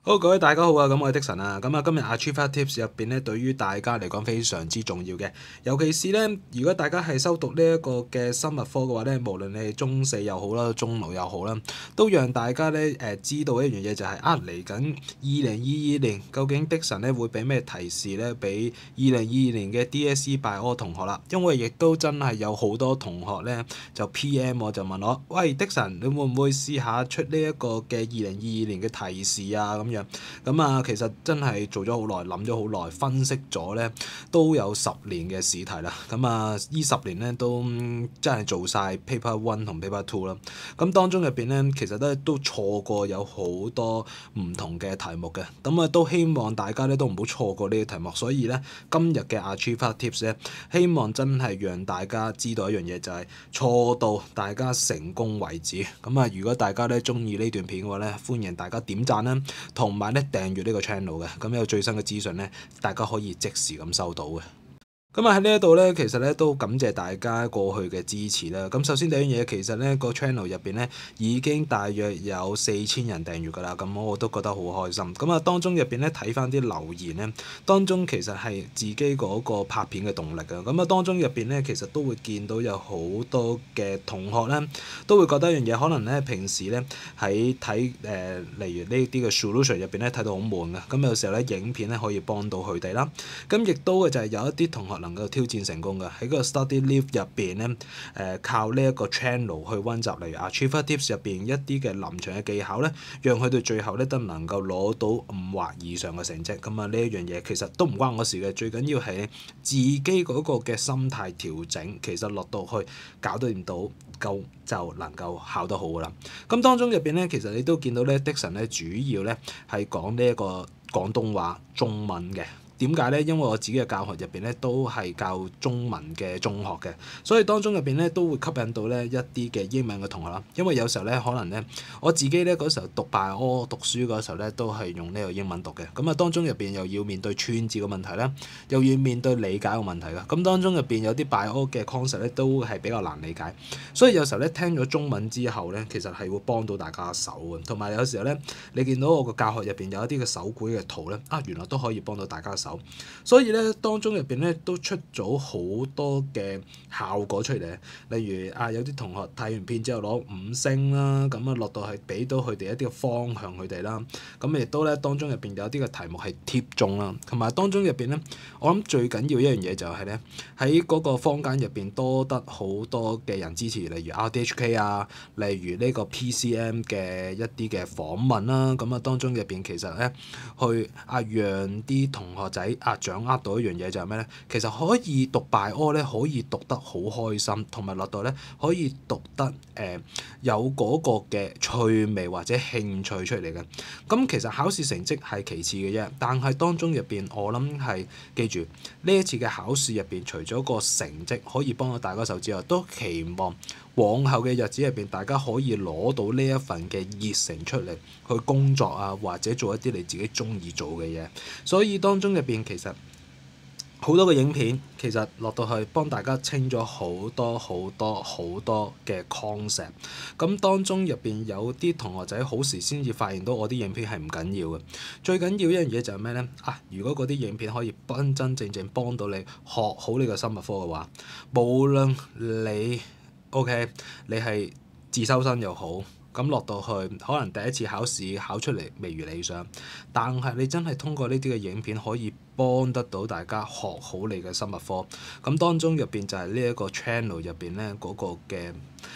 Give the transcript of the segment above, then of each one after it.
好，各位大家好啊！咁我係的神啊，咁啊今日 Achieve Tips 入邊咧，對於大家嚟講非常之重要嘅，尤其是咧，如果大家係修讀呢一個嘅生物科嘅話咧，無論你係中四又好啦，中六又好啦，都讓大家咧知道一樣嘢就係嚟緊2022年，究竟的神咧會俾咩提示咧，俾2022年嘅 DSE Bio 同學啦，因為亦都真係有好多同學咧就 PM 我就問我，喂的神，你會唔會試下出呢一個嘅2022年嘅提示啊咁？咁啊，其實真係做咗好耐，諗咗好耐，分析咗咧，都有10年嘅試題啦。咁啊，呢10年咧都真係做晒 Paper One 同 Paper Two 啦。咁當中入邊咧，其實咧都錯過有好多唔同嘅題目嘅。咁啊，都希望大家咧都唔好錯過呢啲題目。所以咧，今日嘅 Achieve Tips 咧，希望真係讓大家知道一樣嘢，就係錯到大家成功為止。咁啊，如果大家咧中意呢段片嘅話咧，歡迎大家點讚啦。同埋咧訂閱呢個 channel 嘅，咁有最新嘅資訊咧，大家可以即時咁收到嘅。咁啊喺呢一度咧，其實咧都感謝大家過去嘅支持啦。咁首先第一樣嘢，其實咧個 channel 入邊咧已經大約有4000人訂閱㗎啦。咁我都覺得好開心。咁啊當中入邊咧睇翻啲留言咧，當中其實係自己嗰個拍片嘅動力啊。咁啊當中入邊咧，其實都會見到有好多嘅同學咧，都會覺得一樣嘢，可能咧平時咧喺睇例如呢啲嘅 solution 入邊咧睇到好悶嘅。咁有時候咧影片咧可以幫到佢哋啦。咁亦都嘅就係有一啲同學能夠挑戰成功嘅喺個 study leave 入邊咧，靠呢一個 channel 去温習，例如 Achieve Tips 入邊一啲嘅臨場嘅技巧咧，讓佢哋最後咧都能夠攞到5或以上嘅成績。咁啊呢一樣嘢其實都唔關我事嘅，最緊要係自己嗰個嘅心態調整，其實落到去搞得掂到夠就能夠考得好噶啦。咁當中入邊咧，其實你都見到咧，的神咧主要咧係講呢一個廣東話中文嘅。點解咧？因為我自己嘅教學入邊咧都係教中文嘅中學嘅，所以當中入邊咧都會吸引到咧一啲嘅英文嘅同學啦。因為有時候咧可能咧我自己咧嗰時候讀 Bio 讀書嗰時候咧都係用呢個英文讀嘅，咁啊當中入邊又要面對串字嘅問題啦，又要面對理解嘅問題啦。咁當中入邊有啲 Bio 嘅 concept 咧都係比較難理解，所以有時候咧聽咗中文之後咧，其實係會幫到大家手嘅。同埋有時候咧，你見到我個教學入邊有一啲嘅手繪嘅圖咧，原來都可以幫到大家手。所以咧，當中入邊咧都出咗好多嘅效果出嚟，例如有啲同學睇完片之後攞5星啦，咁啊落到係俾到佢哋一啲嘅方向佢哋啦，咁亦都咧當中入邊有啲嘅題目係貼中啦，同埋當中入邊咧，我諗最緊要一樣嘢就係咧喺嗰個坊間入邊多得好多嘅人支持，例如 RTHK 啊，例如呢個 PCM 嘅一啲嘅訪問啦，咁啊當中入邊其實咧去讓啲同學仔掌握到一樣嘢就係咩咧？其實可以讀 Bio 咧，可以讀得好開心，同埋落到咧可以讀得有嗰個嘅趣味或者興趣出嚟嘅。咁其實考試成績係其次嘅啫，但係當中入邊我諗係記住呢一次嘅考試入邊，除咗個成績可以幫到大家手之外，都期望往後嘅日子入邊，大家可以攞到呢一份嘅熱誠出嚟去工作啊，或者做一啲你自己中意做嘅嘢。所以當中入邊其實好多嘅影片，其實落到去幫大家清咗好多好多好多嘅 concept。咁當中入邊有啲同學仔好時先至發現到我啲影片係唔緊要嘅，最緊要一樣嘢就係咩咧？如果嗰啲影片可以真真正正幫到你學好呢個生物科嘅話，無論你 OK，你係自修生又好。咁落到去，可能第一次考試考出嚟未如理想，但係你真係通過呢啲嘅影片可以幫得到大家學好你嘅生物科。咁當中入邊就係呢一個 channel 入邊咧嗰個嘅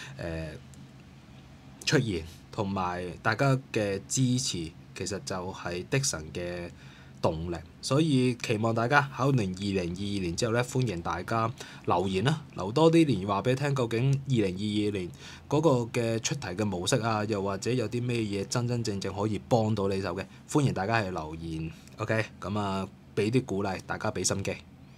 出現，同埋大家嘅支持，其實就係的神嘅動力。所以期望大家考完2022年之後咧，歡迎大家留言啦，留多啲言話俾你聽，究竟2022年嗰個嘅出題嘅模式又或者有啲咩嘢真真正正可以幫到你手嘅，歡迎大家去留言。OK，咁俾啲鼓勵，大家俾心機。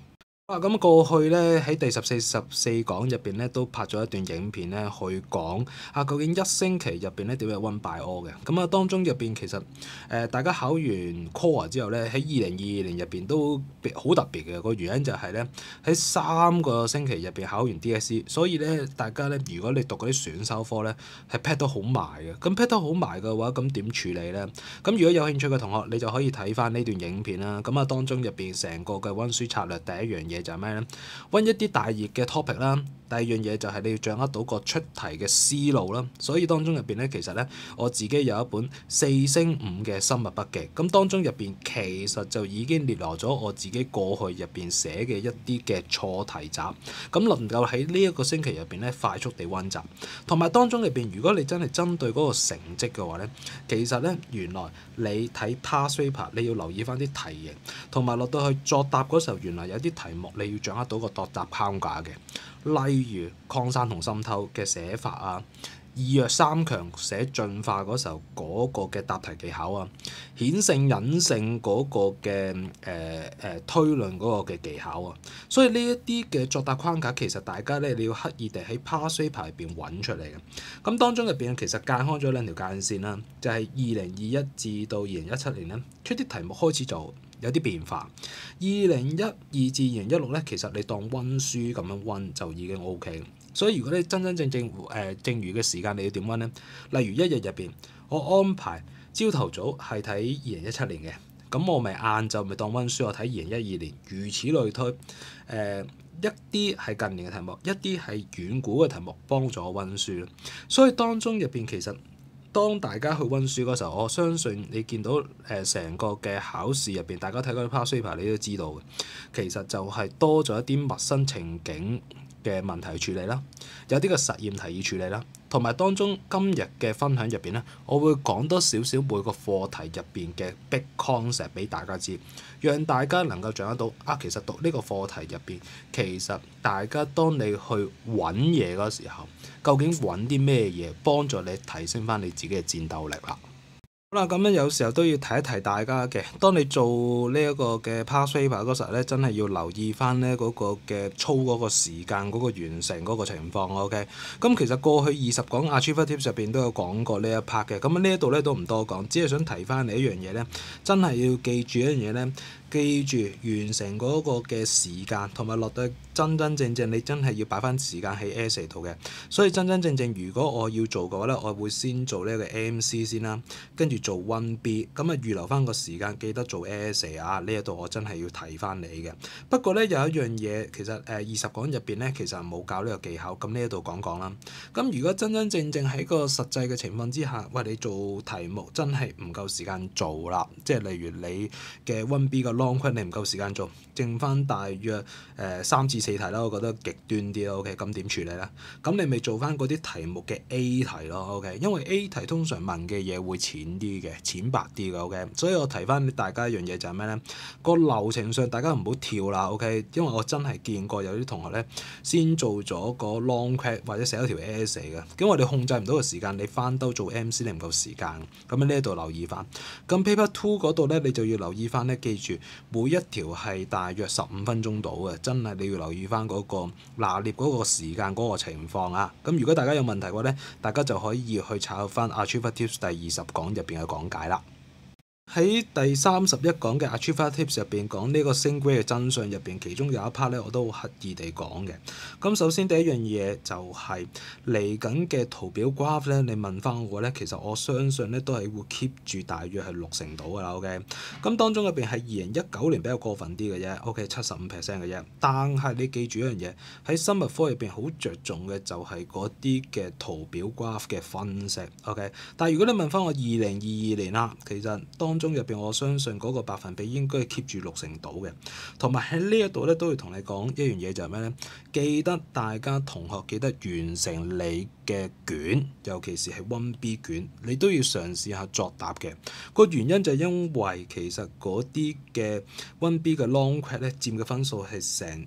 咁過去咧喺第14講入邊咧都拍咗一段影片咧去講究竟一星期入邊咧點樣溫拜 all 嘅。咁當中入邊其實大家考完 core 之後咧喺2022年入邊都好特別嘅。個原因就係咧喺3個星期入邊考完 DSE， 所以咧大家咧如果你讀嗰啲選修科咧係 pad 得好埋嘅。咁 pad 得好埋嘅話，咁點處理咧？咁如果有興趣嘅同學，你就可以睇翻呢段影片啦。咁當中入邊成個嘅溫書策略，第一樣嘢就係咩咧？溫一啲大熱嘅 topic 啦，第二樣嘢就係你要掌握到個出題嘅思路啦。所以當中入邊咧，其實咧我自己有一本4升5嘅生物筆記，咁當中入邊其實就已經列羅咗我自己過去入邊寫嘅一啲嘅錯題集，咁能夠喺呢一個星期入邊咧快速地溫習，同埋當中入邊如果你真係針對嗰個成績嘅話咧，其實咧原來你睇 past paper 你要留意翻啲題型，同埋落到去作答嗰時候，原來有啲題目你要掌握到個作答框架嘅，例如擴散同滲透嘅寫法啊，二弱三強寫進化嗰時候嗰個嘅答題技巧啊，顯性隱性嗰個嘅推論嗰個嘅技巧啊，所以呢一啲嘅作答框架其實大家咧你要刻意地喺 past paper 入邊揾出嚟嘅。咁當中入邊其實界開咗2條界線啦，就係2021至到2017年咧出啲題目開始就有啲變化。2012至2016咧，其實你當溫書咁樣溫就已經 OK。所以如果你真正剩餘嘅時間你要點溫咧？例如一日入邊，我安排朝頭早係睇2017年嘅，咁我咪晏晝咪當溫書，我睇2012年，如此類推。一啲係近年嘅題目，一啲係遠古嘅題目，幫助我溫書。所以當中入邊其實，當大家去溫書嗰時候，我相信你見到成個嘅考試入邊，大家睇嗰啲 past paper 你都知道嘅，其實就係多咗一啲陌生情景嘅問題處理啦，有啲嘅實驗題要處理啦，同埋當中今日嘅分享入邊咧，我會講多少少每個課題入邊嘅 big concept 俾大家知，讓大家能夠掌握到其實讀呢個課題入邊，其實大家當你去揾嘢嗰時候，究竟揾啲咩嘢幫助你提升翻你自己嘅戰鬥力啦。好啦，咁樣有時候都要提一提大家嘅，當你做呢一個嘅 past paper 嗰時候咧，真係要留意翻咧嗰個嘅操嗰個時間嗰個完成嗰個情況。OK，咁其實過去20講 Achievers Tips 入邊都有講過呢一 part 嘅，咁呢一度咧都唔多講，只係想提翻你一樣嘢咧，真係要記住一樣嘢咧。記住完成嗰個嘅時間，同埋落到真正你真係要擺翻時間喺 essay 度嘅。所以真正如果我要做嘅話咧，我會先做呢個 MC 先啦，跟住做 1B， 咁預留翻個時間，記得做 essay 啊。呢一度我真係要提翻你嘅。不過咧有一樣嘢，其實20講入邊咧，其實冇教呢個技巧，咁呢一度講啦。咁如果真正喺個實際嘅情況之下，喂，你做題目真係唔夠時間做啦，即係例如你嘅 1B 嘅long question 你唔夠時間做，剩翻大約3至4題啦，我覺得極端啲咯。OK， 咁點處理咧？咁你咪做翻嗰啲題目嘅 A 題咯。OK，因為 A 題通常問嘅嘢會淺啲嘅，淺白啲嘅。OK，所以我提翻大家一樣嘢就係咩咧？個流程上大家唔好跳啦。OK，因為我真係見過有啲同學咧先做咗個 long question 或者寫咗條 essay 嘅，因為你控制唔到個時間，你翻兜做 MC 你唔夠時間。咁喺呢一度留意翻。咁 paper 2嗰度咧，你就要留意翻咧，記住每一條係大約15分鐘到嘅，真係你要留意翻嗰個拿捏嗰個時間嗰個情況啊。咁如果大家有問題嘅話咧，大家就可以去查翻 Achievers Tips 第20講入邊嘅講解啦。喺第31講嘅 Achievers Tips 入邊講呢個升 grade 嘅真相入邊，其中有一 part 咧我都好刻意地講嘅。咁首先第一樣嘢就係嚟緊嘅圖表 graph 咧，你問翻我咧，其實我相信咧都係會 keep 住大約係60度㗎啦。OK，咁當中入邊係2019年比較過分啲嘅啫。OK， 75% 嘅啫。但係你記住一樣嘢，喺生物科入邊好着重嘅就係嗰啲嘅圖表 graph 嘅分析。OK，但係如果你問翻我2022年啦，其實中入邊，我相信嗰個百分比應該係 keep 住60度嘅。同埋喺呢一度咧，都會同你講一樣嘢就係咩咧？記得大家同學記得完成你嘅卷，尤其是係 1B 卷，你都要嘗試下作答嘅。個原因就係因為其實嗰啲嘅 1B 嘅 long question 咧，佔嘅分數係成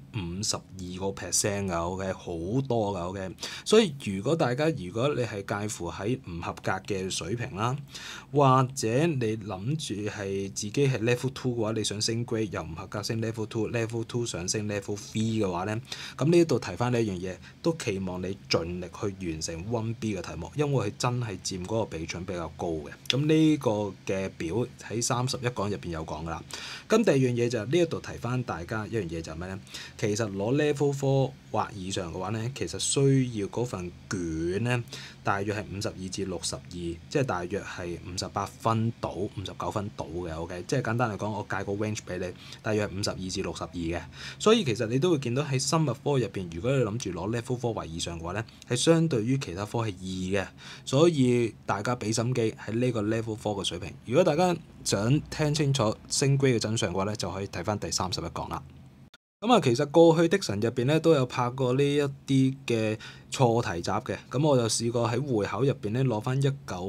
52% 㗎。OK， 好多㗎。OK，所以如果你係介乎喺唔合格嘅水平啦，或者你諗住係自己係 level two 嘅話，你想升 grade 又唔合格升 level two，level two 想升 level three 嘅話咧，咁呢一度提翻呢一樣嘢，都期望你盡力去完成 1B 嘅題目，因為佢真係佔嗰個比重比較高嘅。咁呢個嘅表喺31講入邊有講㗎啦。咁第二樣嘢就係呢一度提翻大家一樣嘢就係咩咧？其實攞 level four 或以上嘅話咧，其實需要嗰份卷咧，大約係52至62，即係大約係58分到59分到嘅。OK， 即係簡單嚟講，我計個 range 俾你，大約係52至62嘅。所以其實你都會見到喺生物科入邊，如果你諗住攞 level four 或以上嘅話咧，係相對於其他科係易嘅。所以大家俾心機喺呢個 level four 嘅水平。如果大家想聽清楚升 grade 嘅真相嘅話咧，就可以睇翻第31講啦。咁啊，其實過去的神入邊咧都有拍過呢一啲嘅錯題集嘅，咁我就試過喺會考入邊咧攞翻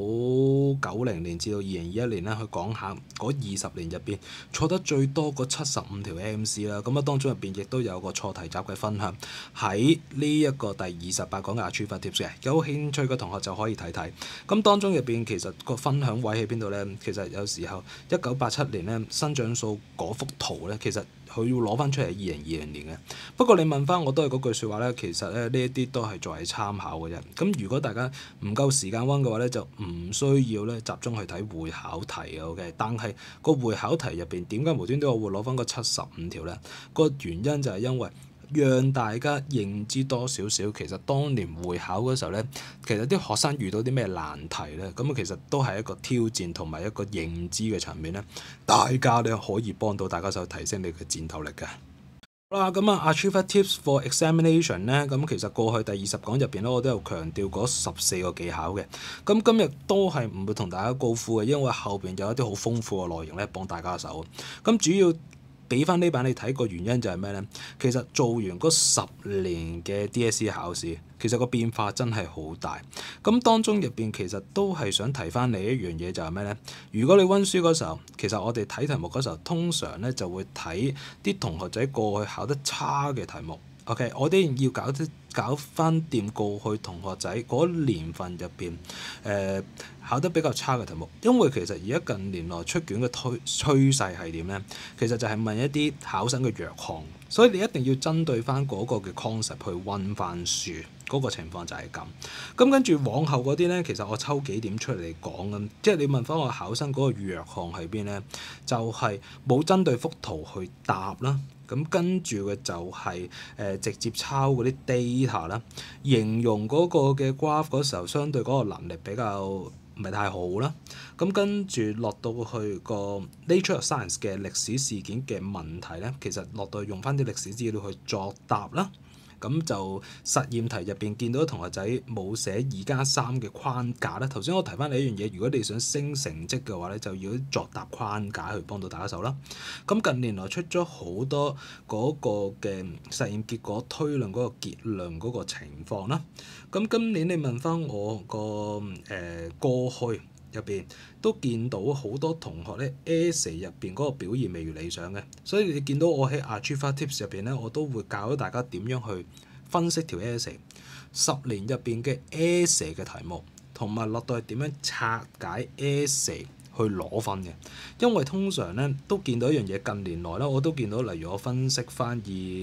1990年至到2021年咧去講下嗰20年入邊錯得最多嗰75條 MC 啦，咁啊當中入邊亦都有個錯題集嘅分享喺呢一個第28講嘅 Achievers Tips 嘅，有興趣嘅同學就可以睇睇。咁當中入邊其實個分享位喺邊度咧？其實有時候1987年咧生長數嗰幅圖咧，其實佢要攞翻出嚟2020年嘅。不過你問翻我都係嗰句説話咧，其實咧呢一啲都係作為參考嘅啫。咁如果大家唔夠時間溫嘅話咧，就唔需要咧集中去睇會考題嘅。OK， 但係個會考題入邊點解無端端我會攞翻個75條咧？個原因就係因為讓大家認知多少少，其實當年會考嗰時候咧，其實啲學生遇到啲咩難題咧，咁其實都係一個挑戰同埋一個認知嘅層面咧，大家咧可以幫到大家手提升你嘅戰鬥力嘅。好啦，咁啊 Achievers Tips for Examination 咧，咁其實過去第20講入邊咧，我都有強調嗰14個技巧嘅。咁今日都係唔會同大家高呼嘅，因為後邊有一啲好豐富嘅內容咧，幫大家手。咁主要俾翻呢版你睇個原因就係咩咧？其實做完嗰10年嘅 DSE 考試，其實個變化真係好大。咁當中入邊其實都係想提翻你一樣嘢，就係咩咧？如果你溫書嗰時候，其實我哋睇題目嗰時候，通常咧就會睇啲同學仔過去考得差嘅題目。OK， 我哋要搞翻掂過去同學仔嗰年份入邊考得比較差嘅題目，因為其實而家近年來出卷嘅趨勢係點咧？其實就係問一啲考生嘅弱項，所以你一定要針對翻嗰個嘅 concept 去溫翻書，嗰個情況就係咁。咁跟住往後嗰啲咧，其實我抽幾點出嚟講咁，即係你問翻我考生嗰個弱項喺邊咧，就係冇針對幅圖去答啦。咁跟住嘅就係直接抄嗰啲 data 啦，形容嗰個嘅 graph 嗰時候，相對嗰個能力比較唔係太好啦。咁跟住落到去個 Nature of Science 嘅歷史事件嘅問題咧，其實落到去用翻啲歷史資料去作答啦。咁就實驗題入邊見到同學仔冇寫2+3嘅框架咧。頭先我提翻你一樣嘢，如果你想升成績嘅話咧，就要作答框架去幫到大家手啦。咁近年來出咗好多嗰個嘅實驗結果推論嗰個結論嗰個情況啦。咁今年你問翻我個過去入邊都見到好多同學咧 essay 入邊嗰個表現未如理想嘅，所以你見到我喺 Achievers Tips 入邊咧，我都會教咗大家點樣去分析條 essay 10年入邊嘅 essay 嘅題目，同埋落到係點樣拆解 essay 去攞分嘅。因為通常咧都見到一樣嘢，近年來咧我都見到，例如我分析翻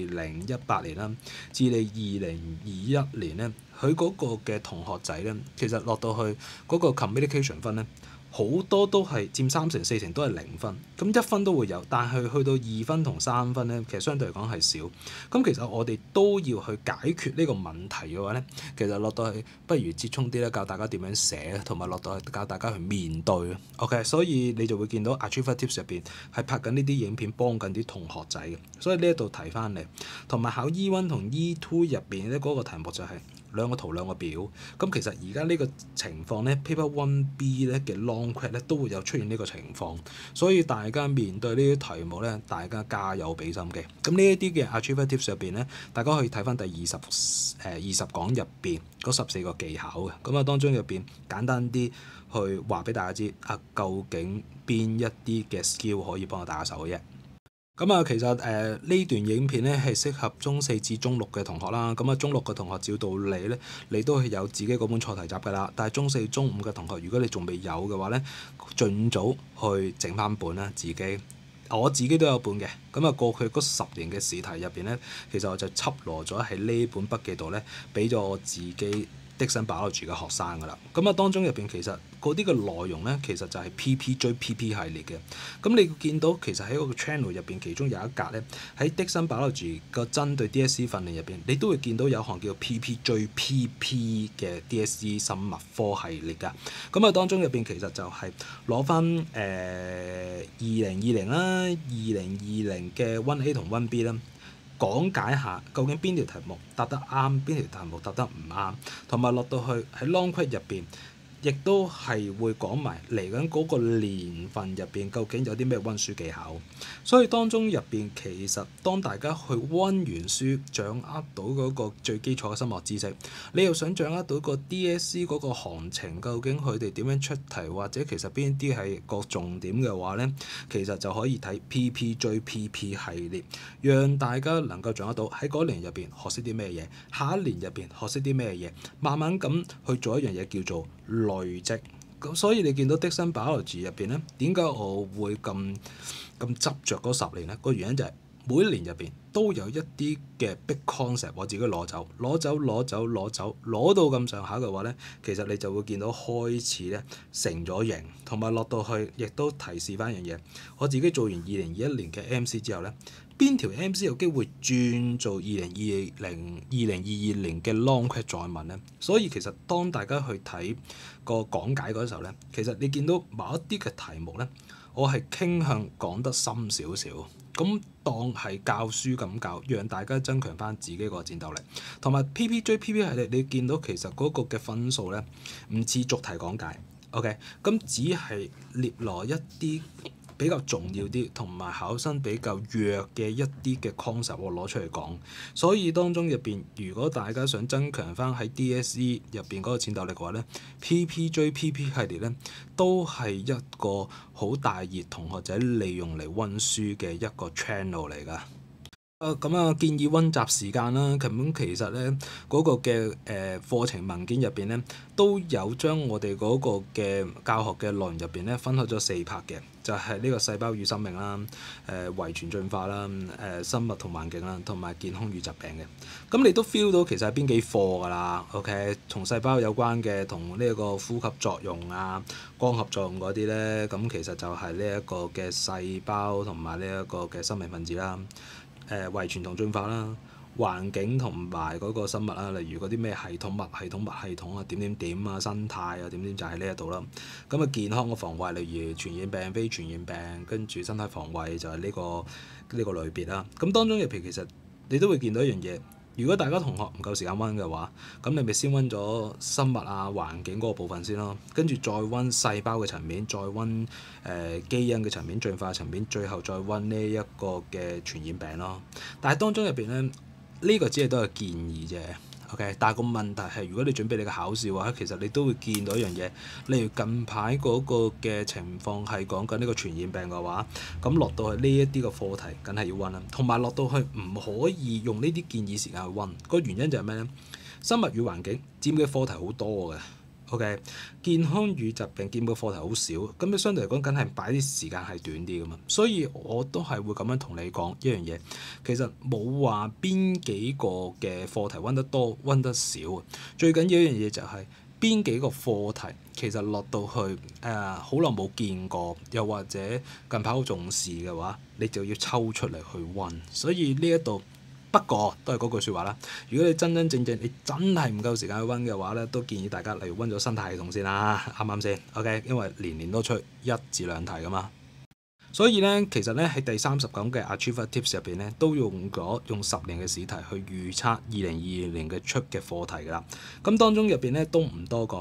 2018年啦，至你2021年咧，佢嗰個嘅同學仔咧，其實落到去嗰個 communication 分咧，好多都係佔3成4成都係0分，咁1分都會有，但係去到2分同3分咧，其實相對嚟講係少。咁其實我哋都要去解決呢個問題嘅話咧，其實落到去不如折衷啲咧，教大家點樣寫，同埋落到去教大家去面對。OK， 所以你就會見到 Achievers Tips 入邊係拍緊呢啲影片，幫緊啲同學仔嘅。所以呢一度提翻嚟，同埋考 E1 同 E2 入邊咧嗰個題目就係兩個圖兩個表。咁其實而家呢個情況咧 Paper 1B 咧嘅 long quest 咧都會有出現呢個情況，所以大家面對呢啲題目咧，大家加油俾心機。咁呢一啲嘅 Achievers Tips 入邊咧，大家可以睇翻第20講入邊嗰14個技巧嘅。咁啊當中入邊簡單啲去話俾大家知究竟邊一啲嘅 skill 可以幫到大家手嘅啫。 咁啊，其實呢段影片咧係適合中4至中6嘅同學啦。咁啊，中6嘅同學照道理咧，你都係有自己嗰本錯題集㗎啦。但係中4、中5嘅同學，如果你仲未有嘅話咧，盡早去整翻本啦，自己。我自己都有本嘅，咁啊過去嗰10年嘅試題入邊咧，其實我就輯羅咗喺呢本筆記度咧，俾咗我自己Dixon Biology 嘅學生㗎啦。咁啊當中入邊其實嗰啲嘅內容咧，其實就係 PP 追 PP 系列嘅。咁你見到其實喺嗰個 channel 入邊，其中有一格咧，喺 Dixon Biology 個針對 DSE 訓練入邊，你都會見到有項叫 PP 追 PP 嘅 DSE 生物科系列㗎。咁啊當中入邊其實就係攞翻2020啦、2020嘅 1A 同 1B 啦，講解下究竟邊條題目答得啱，邊條題目答得唔啱，同埋落到去喺 long quiz 入邊，亦都係會講埋嚟緊嗰個年份入邊究竟有啲咩温書技巧。所以當中入邊其實當大家去温完書，掌握到嗰個最基礎嘅生物學知識，你又想掌握到個 DSE 嗰個行情，究竟佢哋點樣出題，或者其實邊啲係個重點嘅話咧，其實就可以睇 PP 追 PP 系列，讓大家能夠掌握到喺嗰年入邊學識啲咩嘢，下一年入邊學識啲咩嘢，慢慢咁去做一樣嘢叫做累積。咁所以你見到 Dixon Biology 入邊咧，點解我會咁執着嗰10年咧？個原因就係每一年入邊都有一啲嘅 big concept 我自己攞走攞到咁上下嘅話咧，其實你就會見到開始咧成咗型，同埋落到去亦都提示翻一樣嘢。我自己做完2021年嘅 MC 之後咧，邊條 MC 有機會轉做2022年嘅 long quiz 再問咧？所以其實當大家去睇個講解嗰時候咧，其實你見到某一啲嘅題目咧，我係傾向講得深少少，咁當係教書咁教，讓大家增強翻自己個戰鬥力。同埋 PP 追 PP 系列，你見到其實嗰個嘅分數咧，唔似逐題講解 ，OK， 咁只係列落一啲比較重要啲同埋考生比較弱嘅一啲嘅 concept 我攞出嚟講。所以當中入邊，如果大家想增強翻喺 DSE 入邊嗰個戰鬥力嘅話咧，PP 追 PP 系列咧都係一個好大熱同學仔利用嚟温書嘅一個 channel 嚟㗎。咁啊，建議温習時間啦。咁其實咧嗰個嘅課程文件入邊咧都有將我哋嗰個嘅教學嘅內容入邊咧分開咗4 part 嘅，就係呢個細胞與生命啦、遺傳進化啦、生物同環境啦，同埋健康與疾病嘅。咁你都 feel 到其實係邊幾課㗎啦 ？OK， 同細胞有關嘅，同呢一個呼吸作用啊、光合作用嗰啲咧，咁其實就係呢一個嘅細胞同埋呢一個嘅生命分子啦。遺傳同進化啦，環境同埋嗰個生物啦，例如嗰啲咩系統物系統啊，點啊，生態啊，點就喺呢一度啦。咁啊，健康嘅防衛，例如傳染病、非傳染病，跟住生態防衛就係呢個類別啦。咁當中入邊其實你都會見到一樣嘢。如果大家同學唔夠時間温嘅話，咁你咪先温咗生物啊、環境嗰個部分先咯，跟住再温細胞嘅層面，再温基因嘅層面、進化層面，最後再温呢一個嘅傳染病咯。但係當中入邊咧，呢個只係都係建議啫。OK， 但係個問題係，如果你準備你嘅考試嘅話，其實你都會見到一樣嘢，例如近排嗰個嘅情況係講緊呢個傳染病嘅話，咁落到去呢一啲嘅課題，梗係要温啦。同埋落到去唔可以用呢啲建議時間去温，個原因就係咩咧？生物與環境佔嘅課題好多嘅。OK， 健康與疾病佔嘅課題好少，咁你相對嚟講，梗係擺啲時間係短啲㗎嘛。所以我都係會咁樣同你講一樣嘢，其實冇話邊幾個嘅課題温得多温得少，最緊要一樣嘢就係邊幾個課題其實落到去好耐冇見過，又或者近排好重視嘅話，你就要抽出嚟去温。所以呢一度。不過都係嗰句説話啦，如果你真你真係唔夠時間去温嘅話咧，都建議大家例如温咗生態系統先啦，啱唔啱先 ？OK， 因為年年都出1至2題噶嘛。所以咧，其實咧喺第30講嘅 Achiever Tips 入邊咧，都用10年嘅試題去預測2022年嘅出嘅課題㗎啦。咁當中入邊咧都唔多講啦。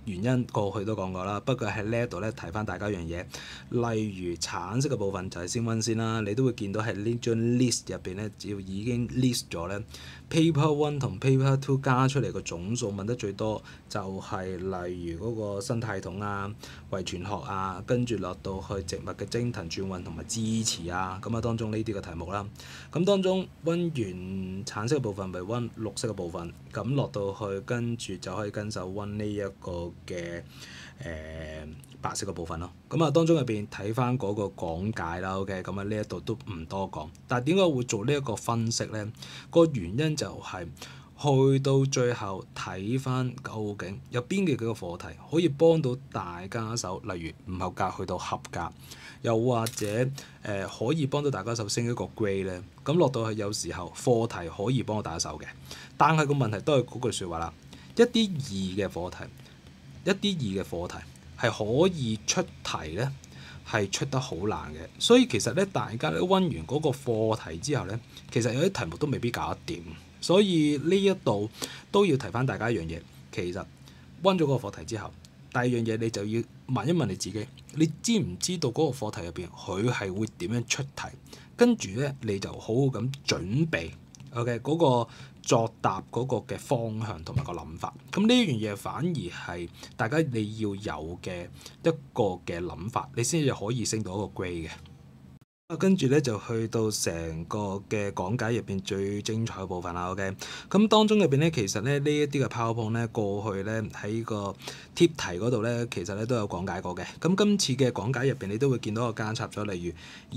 原因過去都講過啦，不過喺呢一度咧提翻大家一樣嘢，例如橙色嘅部分就係先溫先啦，你都會見到喺呢張 list 入邊咧，只要已經 list 咗咧 paper one 同 paper two 加出嚟個總數問得最多就係例如嗰個生態系統啊、遺傳學啊，跟住落到去植物嘅蒸騰轉運同埋支持啊，咁啊當中呢啲嘅題目啦，咁當中溫完橙色嘅部分咪溫綠色嘅部分，咁落到去跟住就可以跟手溫呢一個嘅白色嘅部分咯。咁啊當中入邊睇翻嗰個講解啦 ，OK， 咁啊呢一度都唔多講。但係點解會做呢一個分析咧？個原因就係去到最後睇翻究竟有邊幾個課題可以幫到大家手，例如唔合格去到合格，又或者可以幫到大家手升一個 grade 咧。咁落到去有時候課題可以幫到大家手嘅，但係個問題都係嗰句説話啦，一啲易嘅課題係可以出題咧，係出得好難嘅。所以其實咧，大家咧溫完嗰個課題之後咧，其實有啲題目都未必搞得掂。所以呢一度都要提翻大家一樣嘢，其實溫咗嗰個課題之後，第二樣嘢你就要問一問你自己，你知唔知道嗰個課題入邊佢係會點樣出題？跟住咧你就好好咁準備 ，OK 嗰個作答嗰個嘅方向同埋個諗法。咁呢樣嘢反而係大家你要有嘅一個嘅諗法，你先至可以升到一個 grade 嘅。跟住咧就去到成個嘅講解入邊最精彩嘅部分啦。OK，咁當中入邊咧，其實咧呢一啲嘅 PowerPoint 咧過去咧喺個貼題嗰度咧，其實咧都有講解過嘅。咁今次嘅講解入邊，你都會見到個間插咗，例如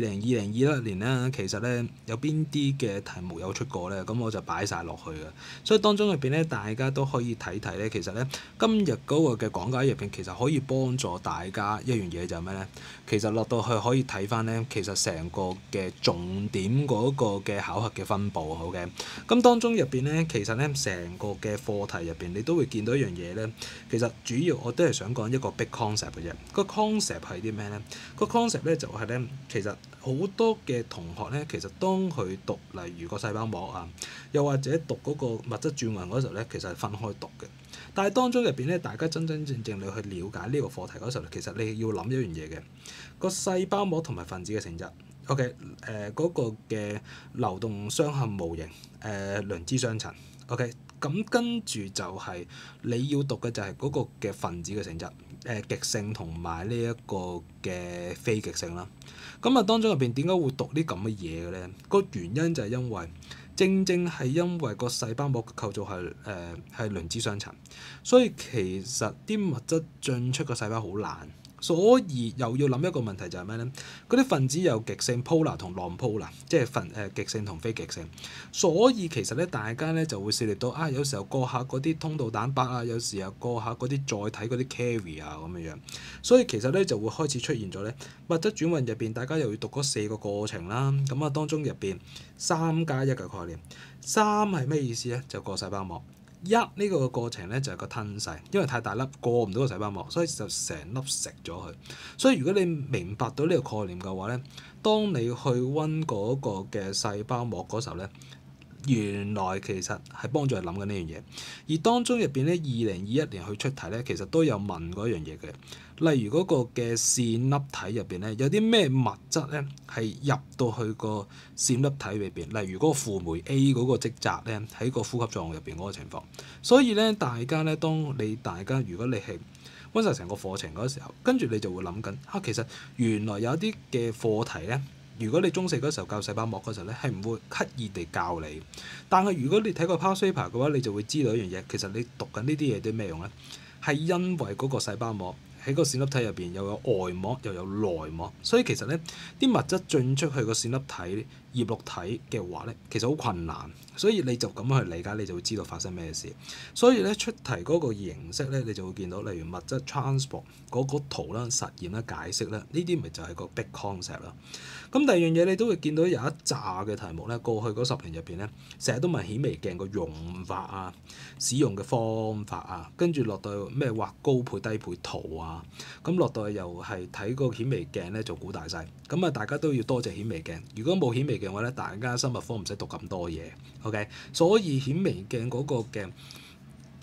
2021年啦，其實咧有邊啲嘅題目有出過咧，咁我就擺晒落去嘅。所以當中入邊咧，大家都可以睇睇咧，其實咧今日嗰個嘅講解入邊，其實可以幫助大家一樣嘢就係咩咧？其實落到去可以睇翻咧。其實成個嘅重點嗰個嘅考核嘅分佈好嘅，咁當中入邊咧，其實咧成個嘅課題入邊，你都會見到一樣嘢咧。其實主要我都係想講一個 big concept 嘅啫。個 concept 係啲咩咧？個 concept 咧就係咧，其實好多嘅同學咧，其實當佢讀例如個細胞膜啊，又或者讀嗰個物質轉運嗰時候咧，其實係分開讀嘅。但係當中入邊咧，大家真真正正你去了解呢個課題嗰時候，其實你要諗一樣嘢嘅，個細胞膜同埋分子嘅性質。OK，嗰個嘅流動雙向模型，良知雙層。OK，咁跟住就係你要讀嘅就係嗰個嘅分子嘅性質，極性同埋呢一個嘅非極性啦。咁啊，當中入邊點解會讀呢咁嘅嘢嘅咧？個原因就係因為正正係因為個細胞膜嘅構造係良知雙層，所以其實啲物質進出個細胞好難。所以又要諗一個問題就係咩咧？嗰啲分子有極性 polar 同 non-polar， 即係極性同非極性。所以其實咧，大家咧就會涉獵到啊，有時候過下嗰啲通道蛋白啊，有時候過下嗰啲載體嗰啲 carrier 啊咁樣樣。所以其實咧就會開始出現咗咧物質轉運入邊，大家又要讀嗰4個過程啦。咁啊，當中入邊3+1嘅概念，3係咩意思咧？就個細胞膜。呢個過程咧就係個吞噬，因為太大粒過唔到個細胞膜，所以就成粒食咗佢。所以如果你明白到呢個概念嘅話咧，當你去溫嗰個嘅細胞膜嗰時候咧，原來其實係幫助你諗緊呢樣嘢。而當中入邊咧，2021年去出題咧，其實都有問嗰樣嘢嘅。例如嗰個嘅線粒體入邊咧，有啲咩物質咧係入到去個線粒體裏邊？例如嗰個輔酶 A 嗰個積集咧，喺個呼吸作用入邊嗰個情況。所以咧，大家咧，大家如果你係溫晒成個課程嗰時候，跟住你就會諗緊其實原來有啲嘅課題咧。如果你中四嗰時候教細胞膜嗰時候咧，係唔會刻意地教你。但係如果你睇過 past paper 嘅話，你就會知道一樣嘢，其實你讀緊呢啲嘢啲咩用咧？係因為嗰個細胞膜喺個線粒體入邊又有外膜又有內膜，所以其實咧啲物質進出去個線粒體葉綠體嘅話咧，其實好困難。所以你就咁樣去理解，你就會知道發生咩事。所以咧出題嗰個形式咧，你就會見到，例如物質 transport 嗰個圖啦、實驗啦、解釋啦，呢啲咪就係個 big concept 啦。咁第二樣嘢你都會見到有一紮嘅題目咧，過去嗰10年入邊咧，成日都問顯微鏡個用法啊、使用嘅方法啊，跟住落到咩畫高倍低倍圖啊，咁落到又係睇個顯微鏡咧做估大細。咁啊，大家都要多謝顯微鏡。如果冇顯微鏡嘅話咧，大家生物科唔使讀咁多嘢。OK，所以顯微鏡嗰個嘅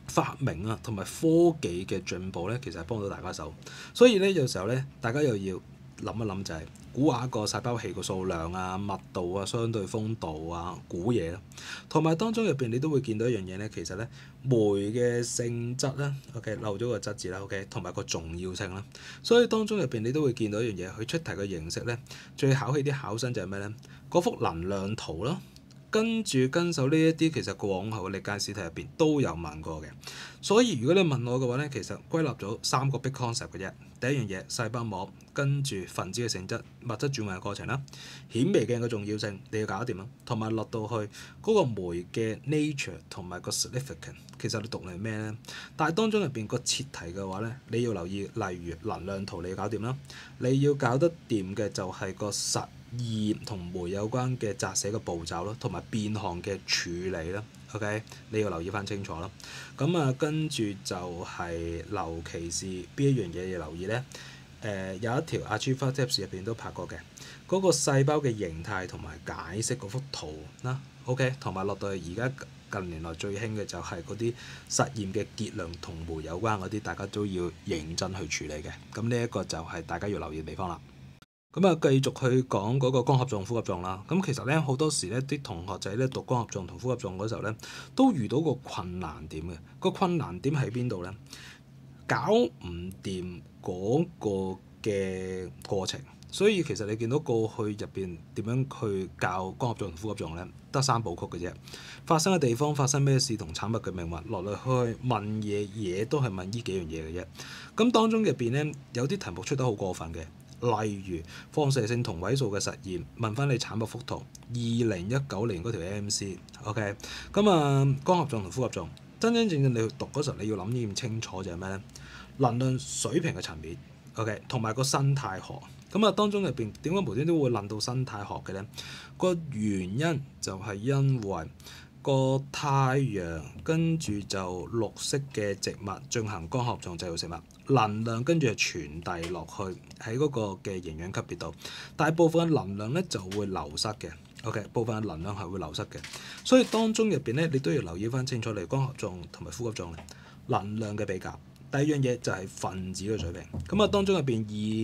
發明啊同埋科技嘅進步咧，其實係幫到大家手。所以咧有時候咧，大家又要諗一諗就係估下個細胞器個數量啊、密度啊、相對豐度啊，估嘢咯。同埋當中入邊你都會見到一樣嘢咧，其實咧酶嘅性質啦，OK 漏咗個質字啦，OK 同埋個重要性啦。所以當中入邊你都會見到一樣嘢，佢出題嘅形式咧，最考起啲考生就係咩咧？嗰幅能量圖咯。跟住跟手呢一啲，其實過往後嘅歷屆試題入邊都有問過嘅。所以如果你問我嘅話咧，其實歸納咗3個 big concept 嘅啫。第一樣嘢，細胞膜，跟住分子嘅性質、物質轉換嘅過程啦，顯微鏡嘅重要性你要搞掂啦，同埋落到去嗰個酶嘅 nature 同埋個 significance， 其實你讀嚟咩咧？但係當中入邊個設題嘅話咧，你要留意，例如能量圖你要搞掂啦，你要搞得掂嘅就係個實驗同酶有關嘅擲寫嘅步驟咯，同埋變項嘅處理啦。OK， 你要留意翻清楚啦。咁啊，跟住就係尤其是邊一樣嘢要留意咧？有一條 Archival Tips 入邊都拍過嘅，嗰個細胞嘅形態同埋解釋嗰幅圖啦。OK， 同埋落到去而家近年來最興嘅就係嗰啲實驗嘅結論同酶有關嗰啲，大家都要認真去處理嘅。咁呢一個就係大家要留意嘅地方啦。咁啊，繼續去講嗰個光合作用、呼吸作用啦。咁其實咧好多時咧，啲同學仔咧讀光合作用同呼吸作用嗰時候咧，都遇到個困難點嘅。個困難點喺邊度咧？搞唔掂嗰個嘅過程。所以其實你見到過去入邊點樣去教光合作用同呼吸作用咧，得3部曲嘅啫。發生嘅地方、發生咩事同產物嘅命運，落嚟去問嘢都係問呢幾樣嘢嘅啫。咁當中入邊咧有啲題目出得好過分嘅。例如放射性同位素嘅實驗，問翻你產物幅圖，2019年嗰條 AMC，OK， 咁啊光合作用同呼吸作用，真真正正你去讀嗰時候，你要諗驗清楚就係咩咧？能量水平嘅層面 ，OK， 同埋個生態學。咁啊當中入邊點解無端端會論到生態學嘅咧？個原因就係因為個太陽跟住就綠色嘅植物進行光合作用製造食物。能量跟住係傳遞落去喺嗰個嘅營養級別度，大部分嘅能量咧就會流失嘅。OK， 部分嘅能量係會流失嘅，所以當中入邊咧你都要留意翻清楚嚟光合作用同埋呼吸作用能量嘅比較。第二樣嘢就係分子嘅水平。咁啊，當中入邊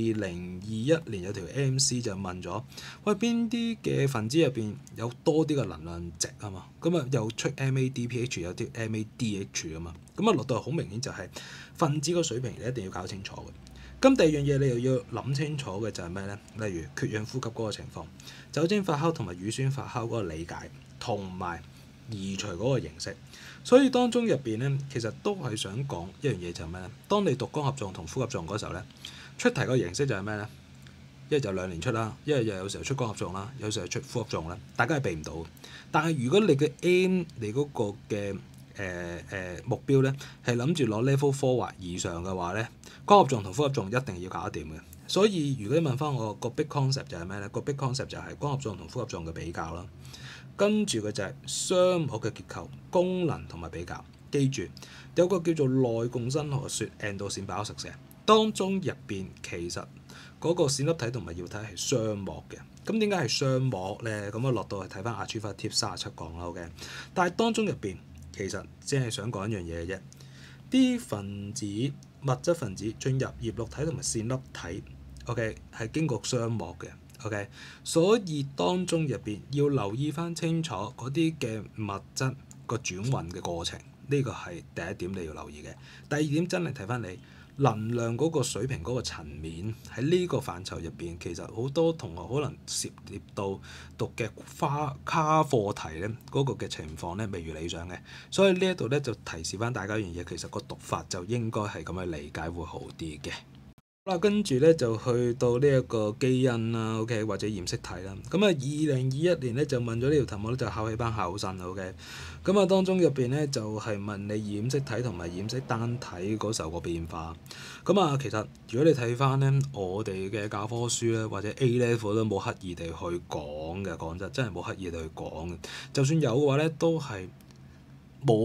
2021年有條 AMC 就問咗，喂邊啲嘅分子入邊有多啲嘅能量值啊嘛？咁啊又出 MADPH 有啲 MADH 啊嘛。咁啊落到好明顯就係分子個水平你一定要搞清楚嘅。咁第二樣嘢你又要諗清楚嘅就係咩咧？例如缺氧呼吸嗰個情況、酒精發酵同埋乳酸發酵嗰個理解，同埋移除嗰個形式。所以當中入邊咧，其實都係想講一樣嘢就係咩咧？當你讀光合作用同呼吸作用嗰時候咧，出題個形式就係咩咧？一係就2年出啦，一係又有時候出光合作用啦，有時候出呼吸作用啦，大家係避唔到。但係如果你嘅 aim 你嗰個嘅目標咧係諗住攞 level 4或以上嘅話咧，光合作用同呼吸作用一定要搞得掂嘅。所以如果你問翻我個 big concept 就係咩咧？個 big concept 就係光合作用同呼吸作用嘅比較啦。跟住嘅就係雙膜嘅結構、功能同埋比較。記住有個叫做內共生學説 endosymbioses 當中入邊其實嗰個線粒體同埋葉體係雙膜嘅。咁點解係雙膜咧？咁我落到去睇翻 Archival Tips 37講啦 ，OK。但係當中入邊其實只係想講一樣嘢嘅啫。啲分子、物質分子進入葉綠體同埋線粒體 ，OK 係經過雙膜嘅。OK， 所以當中入邊要留意翻清楚嗰啲嘅物質個轉運嘅過程，呢個係第一點你要留意嘅。第二點真係提翻你能量嗰個水平嗰個層面喺呢個範疇入邊，其實好多同學可能涉獵到讀嘅卡課題咧嗰個嘅情況咧未如理想嘅，所以呢一度咧就提示翻大家一樣嘢，其實個讀法就應該係咁樣理解會好啲嘅。好，跟住咧就去到呢一個基因啦 ，OK 或者染色體啦。咁啊，2021年咧就問咗呢條題目咧，就考起班考生 ，OK。咁啊，當中入邊咧就係問你染色體同埋染色單體嗰時候個變化。咁啊，其實如果你睇翻咧，我哋嘅教科書咧或者 A level 都冇刻意地去講嘅，講真係冇刻意地去講嘅。就算有嘅話咧，都係冇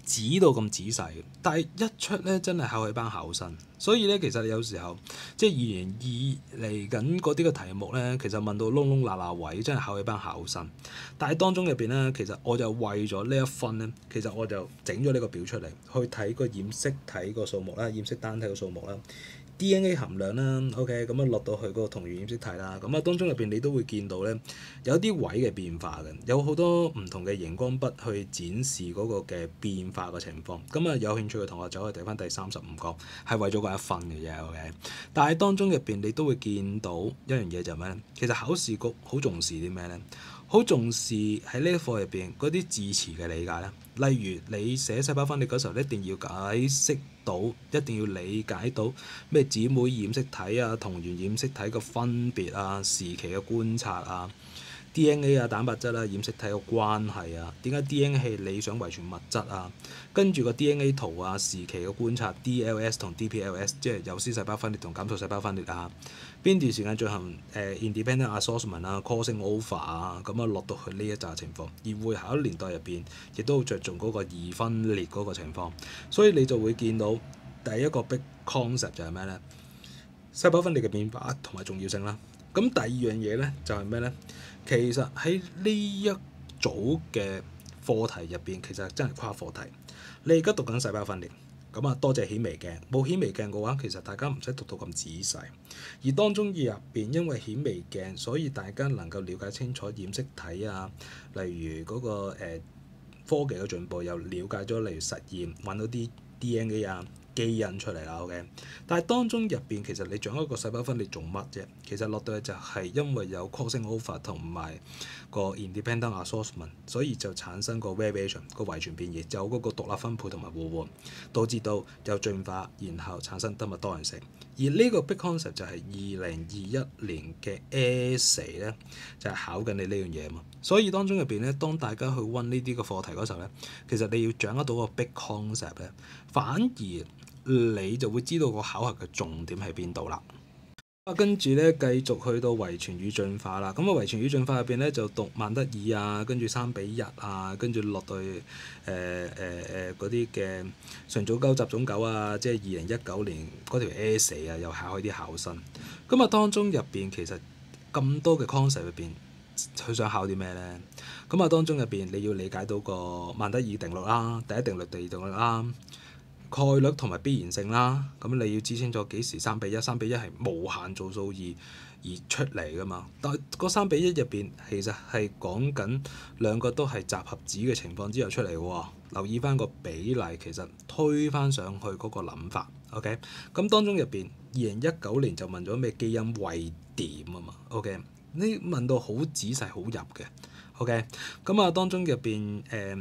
指到咁仔細，但係一出咧真係考起班考生，所以咧其實有時候即係2022嚟緊嗰啲嘅題目咧，其實問到窿窿罅罅位，真係考起班考生。但係當中入邊咧，其實我就為咗呢一分咧，其實我就整咗呢個表出嚟，去睇個染色體個數目啦，染色單體個數目啦。DNA 含量啦，OK，咁啊落到去嗰個同源染色體啦，咁啊當中入邊你都會見到咧有啲位嘅變化嘅，有好多唔同嘅熒光筆去展示嗰個嘅變化嘅情況。咁啊有興趣嘅同學就可以睇翻第35個，係為咗嗰一分嘅啫，OK。但係當中入邊你都會見到一樣嘢就係咩咧？其實考試局好重視啲咩咧？好重視喺呢一課入邊嗰啲字詞嘅理解咧。例如你寫細胞分裂嗰時候，一定要解釋到，一定要理解到咩姊妹染色體啊、同源染色體嘅分別啊、時期嘅觀察啊、DNA 啊、蛋白質啊、染色體嘅關係啊，點解 DNA 係理想遺傳物質啊？跟住個 DNA 圖啊、時期嘅觀察 DLS 同 DPLS， 即係有絲細胞分裂同減數細胞分裂啊。邊段時間進行independent assortment 啊、crossing over 啊，咁啊落到去呢一紮情況。而會考年代入邊，亦都好着重嗰個二分裂嗰個情況，所以你就會見到第一個 big concept 就係咩咧？細胞分裂嘅變化同埋重要性啦。咁第二樣嘢咧就係咩咧？其實喺呢一組嘅課題入邊，其實真係跨課題。你而家讀緊細胞分裂。咁啊，多謝顯微鏡。冇顯微鏡嘅話，其實大家唔使讀到咁仔細。而當中入邊，因為顯微鏡，所以大家能夠了解清楚染色體啊，例如嗰個科技嘅進步，又了解咗例如實驗揾到啲 DNA 啊基因出嚟啦。OK，但係當中入邊其實你掌握一個細胞分裂做乜啫？其實落到去就係因為有 crossing over 同埋個 independent assortment， 所以就產生個 variation 個遺傳變異，就有嗰個獨立分配同埋互換，導致到有進化，然後產生得物多樣性。而呢個 big concept 就係2021年嘅 essay 咧，就係考緊你呢樣嘢嘛。所以當中入邊咧，當大家去溫呢啲個課題嗰時候咧，其實你要掌握到個 big concept 咧，反而你就會知道個考核嘅重點喺邊度啦。跟住咧繼續去到遺傳與進化啦。咁啊，遺傳與進化入邊咧就讀曼德爾啊，跟住3:1啊，跟住落到嗰啲嘅純組鳩雜種狗啊，即係2019年嗰條 essay 啊，又考啲考生。咁啊，當中入邊其實咁多嘅 concept 入邊，佢想考啲咩咧？咁啊，當中入邊你要理解到個曼德爾定律啦，第一定律、第二定律啦。概率同埋必然性啦，咁你要知清楚幾時3:1，3:1係無限組數而出嚟噶嘛。但係個3:1入邊其實係講緊兩個都係集合子嘅情況之後出嚟喎。留意翻個比例，其實推翻上去嗰個諗法。OK，咁當中入邊2019年就問咗咩基因位點啊嘛。OK，呢問到好仔細好入嘅。OK，咁啊，當中入邊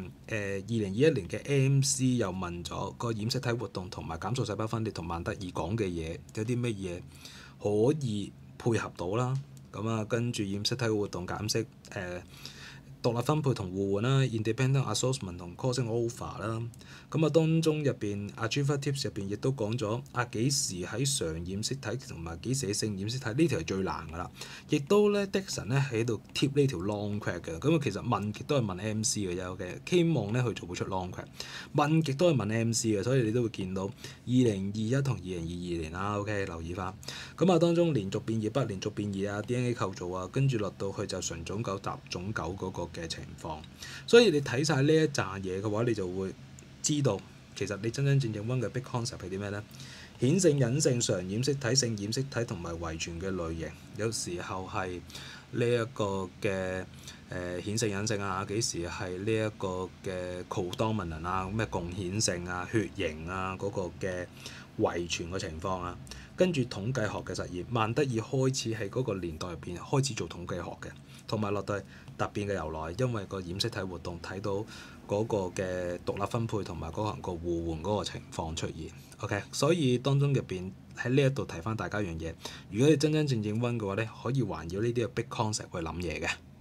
2021年嘅 MC 又問咗個染色體活動同埋減數細胞分裂同曼德爾講嘅嘢有啲乜嘢可以配合到啦。咁啊，跟住染色體活動減色獨立分配同互換啦 ，independent assortment 同 crossing over 啦。咁啊，當中入邊 Archival Tips 入邊亦都講咗幾時喺常染色體同埋幾時喺性染色體，呢條係最難㗎啦。亦都咧 Dixon 咧喺度貼呢條 long quote 嘅。咁啊，其實問極都係問 MC 嘅啫。OK，希望咧佢做唔出 long quote，問極都係問 MC 嘅，所以你都會見到2021同2022年啦。OK， 留意翻。咁啊，當中連續變異不連續變異啊 ，DNA 構造啊，跟住落到去就純種狗雜種狗嗰個嘅情況。所以你睇晒呢一紮嘢嘅話，你就會知道其實你真真正正溫嘅 big concept 係啲咩咧？顯性、隱性、常染色體、性染色體同埋遺傳嘅類型，有時候係呢一個嘅顯性、隱性啊，幾時係呢一個嘅 codominant 啊，咩共顯性啊、血型啊嗰個嘅遺傳嘅情況啊，跟住統計學嘅實驗，曼德爾開始喺嗰個年代入邊開始做統計學嘅，同埋落到突變嘅由來，因為個染色體活動睇到嗰個嘅獨立分配同埋嗰個互換嗰個情況出現。OK， 所以當中入邊喺呢一度提翻大家一樣嘢，如果你真真正正溫嘅話咧，可以環繞呢啲嘅 big concept 去諗嘢嘅。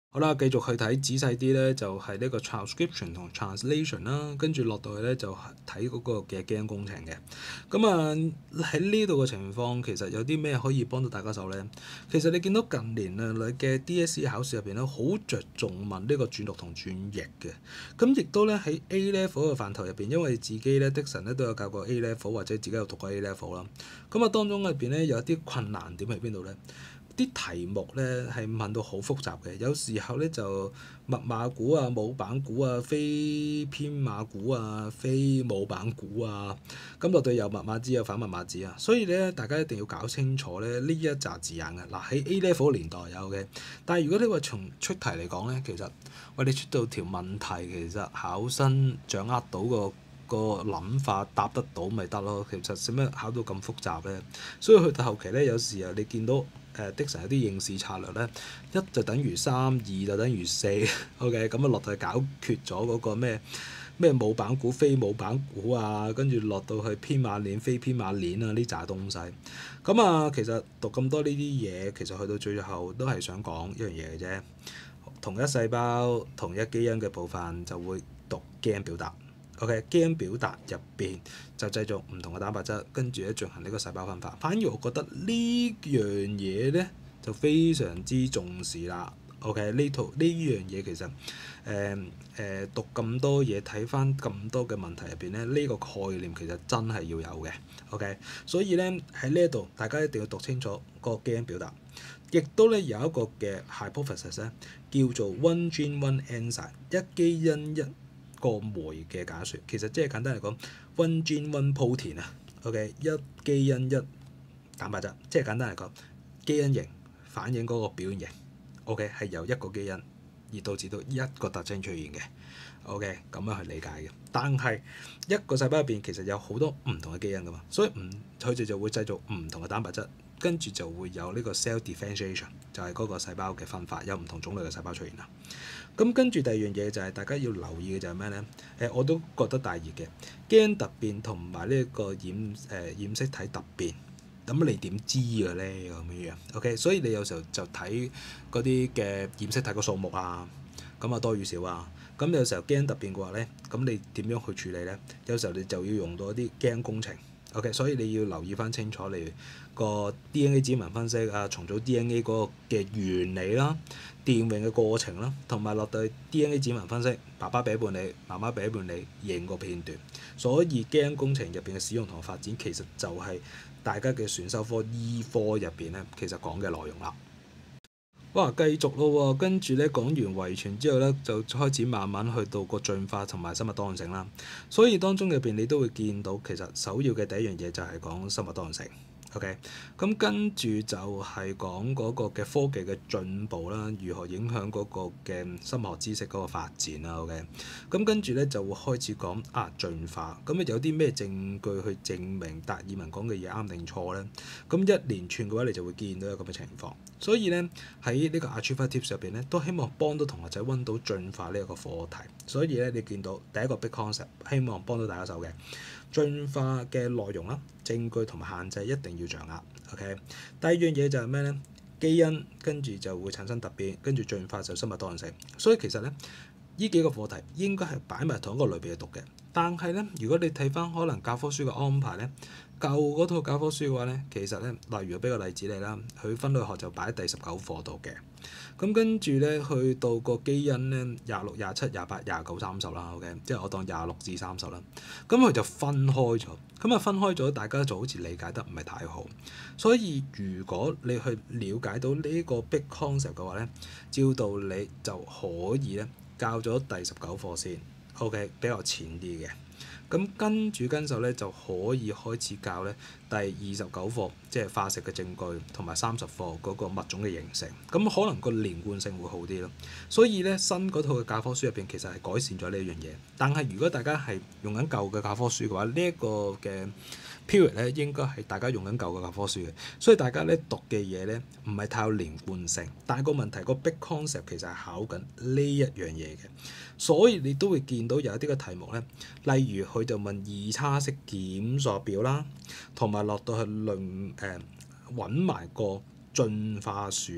好啦，繼續去睇仔細啲咧，就係呢個 transcription 同 translation 啦，跟住落到去咧就睇嗰個嘅基因工程嘅。咁啊喺呢度嘅情況，其實有啲咩可以幫到大家手咧？其實你見到近年啊，你嘅 DSE 考試入邊咧，好着重問呢個轉讀同轉譯嘅。咁亦都咧喺 A level 嘅範疇入邊，因為自己咧Dixon咧都有教過 A level 或者自己有讀過 A level 啦。咁啊當中入邊咧有啲困難點喺邊度咧？啲題目咧係問到好複雜嘅，有時候咧就密碼估啊、冇板估啊、非編碼估啊、非冇板估啊，咁落到有密碼字有反密碼字啊，所以咧大家一定要搞清楚咧呢一紮字眼嘅。嗱喺 A level 年代有嘅，但係如果你話從出題嚟講咧，其實我哋出到條問題，其實考生掌握到個諗法答得到咪得咯，其實使乜考到咁複雜咧？所以去到後期咧，有時候你見到Dixon 有啲應試策略咧，一就等於三，二就等於四，OK 咁啊落到去搞決咗嗰個咩冇板估、非冇板估啊，跟住落到去編碼鏈、非編碼鏈啊呢紮東西。咁啊，其實讀咁多呢啲嘢，其實去到最後都係想講一樣嘢嘅啫。同一細胞、同一基因嘅部分就會讀基因表達。OK，基因表達入邊就製造唔同嘅蛋白質，跟住咧進行呢個細胞分化。反而我覺得呢樣嘢咧就非常之重視啦。OK，呢樣嘢其實讀咁多嘢，睇翻咁多嘅問題入邊咧，呢個概念其實真係要有嘅。OK，所以咧喺呢一度大家一定要讀清楚個基因表達，亦都咧有一個嘅 hypothesis 咧叫做 one gene one enzyme， 一基因一個酶嘅假説，其實即係簡單嚟講 one gene one protein 啊。OK， 一基因一蛋白質，即係簡單嚟講，基因型反映嗰個表現型。OK， 係由一個基因而導致到一個特徵出現嘅。OK， 咁樣去理解嘅。但係一個細胞入邊其實有好多唔同嘅基因噶嘛，所以佢哋就會製造唔同嘅蛋白質，跟住就會有呢個 cell differentiation， 就係嗰個細胞嘅分化，有唔同種類嘅細胞出現啦。咁跟住第二樣嘢就係大家要留意嘅就係咩咧？我都覺得大熱嘅基因突變同埋呢個染色體突變，咁你點知嘅咧？咁樣樣 OK，所以你有時候就睇嗰啲嘅染色體個數目啊，咁啊多與少啊。咁有時候基因突變嘅話咧，咁你點樣去處理咧？有時候你就要用到一啲基因工程。OK，所以你要留意翻清楚你個 DNA 指紋分析啊，重組 DNA 嗰個嘅原理啦、電泳嘅過程啦，同埋落對 DNA 指紋分析，爸爸俾一半你，媽媽俾一半你，影個片段。所以基因工程入邊嘅使用同發展，其實就係大家嘅選修科醫科入邊咧，其實講嘅內容啦。哇，繼續咯喎，跟住咧講完遺傳之後咧，就開始慢慢去到個進化同埋生物多樣性啦。所以當中入邊你都會見到，其實首要嘅第一樣嘢就係講生物多樣性。OK，咁跟住就係講嗰個嘅科技嘅進步啦，如何影響嗰個嘅生物學知識嗰個發展啦。OK，咁跟住咧就會開始講進化，咁有啲咩證據去證明達爾文講嘅嘢啱定錯咧？咁一連串嘅話，你就會見到有咁嘅情況。所以咧喺呢個 Archive Tips 入邊咧，都希望幫到同學仔溫到進化呢一個課題。所以咧，你見到第一個 big concept，希望幫到大家手嘅進化嘅內容啦、證據同埋限制一定要掌握。OK，第二樣嘢就係咩咧？基因跟住就會產生突變，跟住進化就生物多樣性。所以其實咧，呢幾個課題應該係擺埋同一個類別去讀嘅。但係咧，如果你睇翻可能教科書嘅安排咧，舊嗰套教科書嘅話咧，其實咧，例如我俾個例子你啦，佢分類學就擺喺第19課度嘅。咁跟住咧，去到個基因咧，26、27、28、29、30啦，OK，即係我當26至30啦。咁佢就分開咗，咁啊分開咗，大家就好似理解得唔係太好。所以如果你去了解到呢個 big concept 嘅話咧，照道理就可以咧教咗第19課先 ，OK， 比較淺啲嘅。咁跟住跟手咧就可以開始教咧第29課，即係化石嘅證據，同埋30課嗰個物種嘅形成。咁可能個連貫性會好啲咯。所以咧新嗰套嘅教科書入邊其實係改善咗呢一樣嘢。但係如果大家係用緊舊嘅教科書嘅話，呢一個嘅 period 咧應該係大家用緊舊嘅教科書嘅。所以大家咧讀嘅嘢咧唔係太有連貫性。但係個問題個 big concept 其實係考緊呢一樣嘢嘅。所以你都會見到有一啲嘅題目咧，例如佢就問二叉式檢索表啦，同埋落到去揾埋個進化樹啦。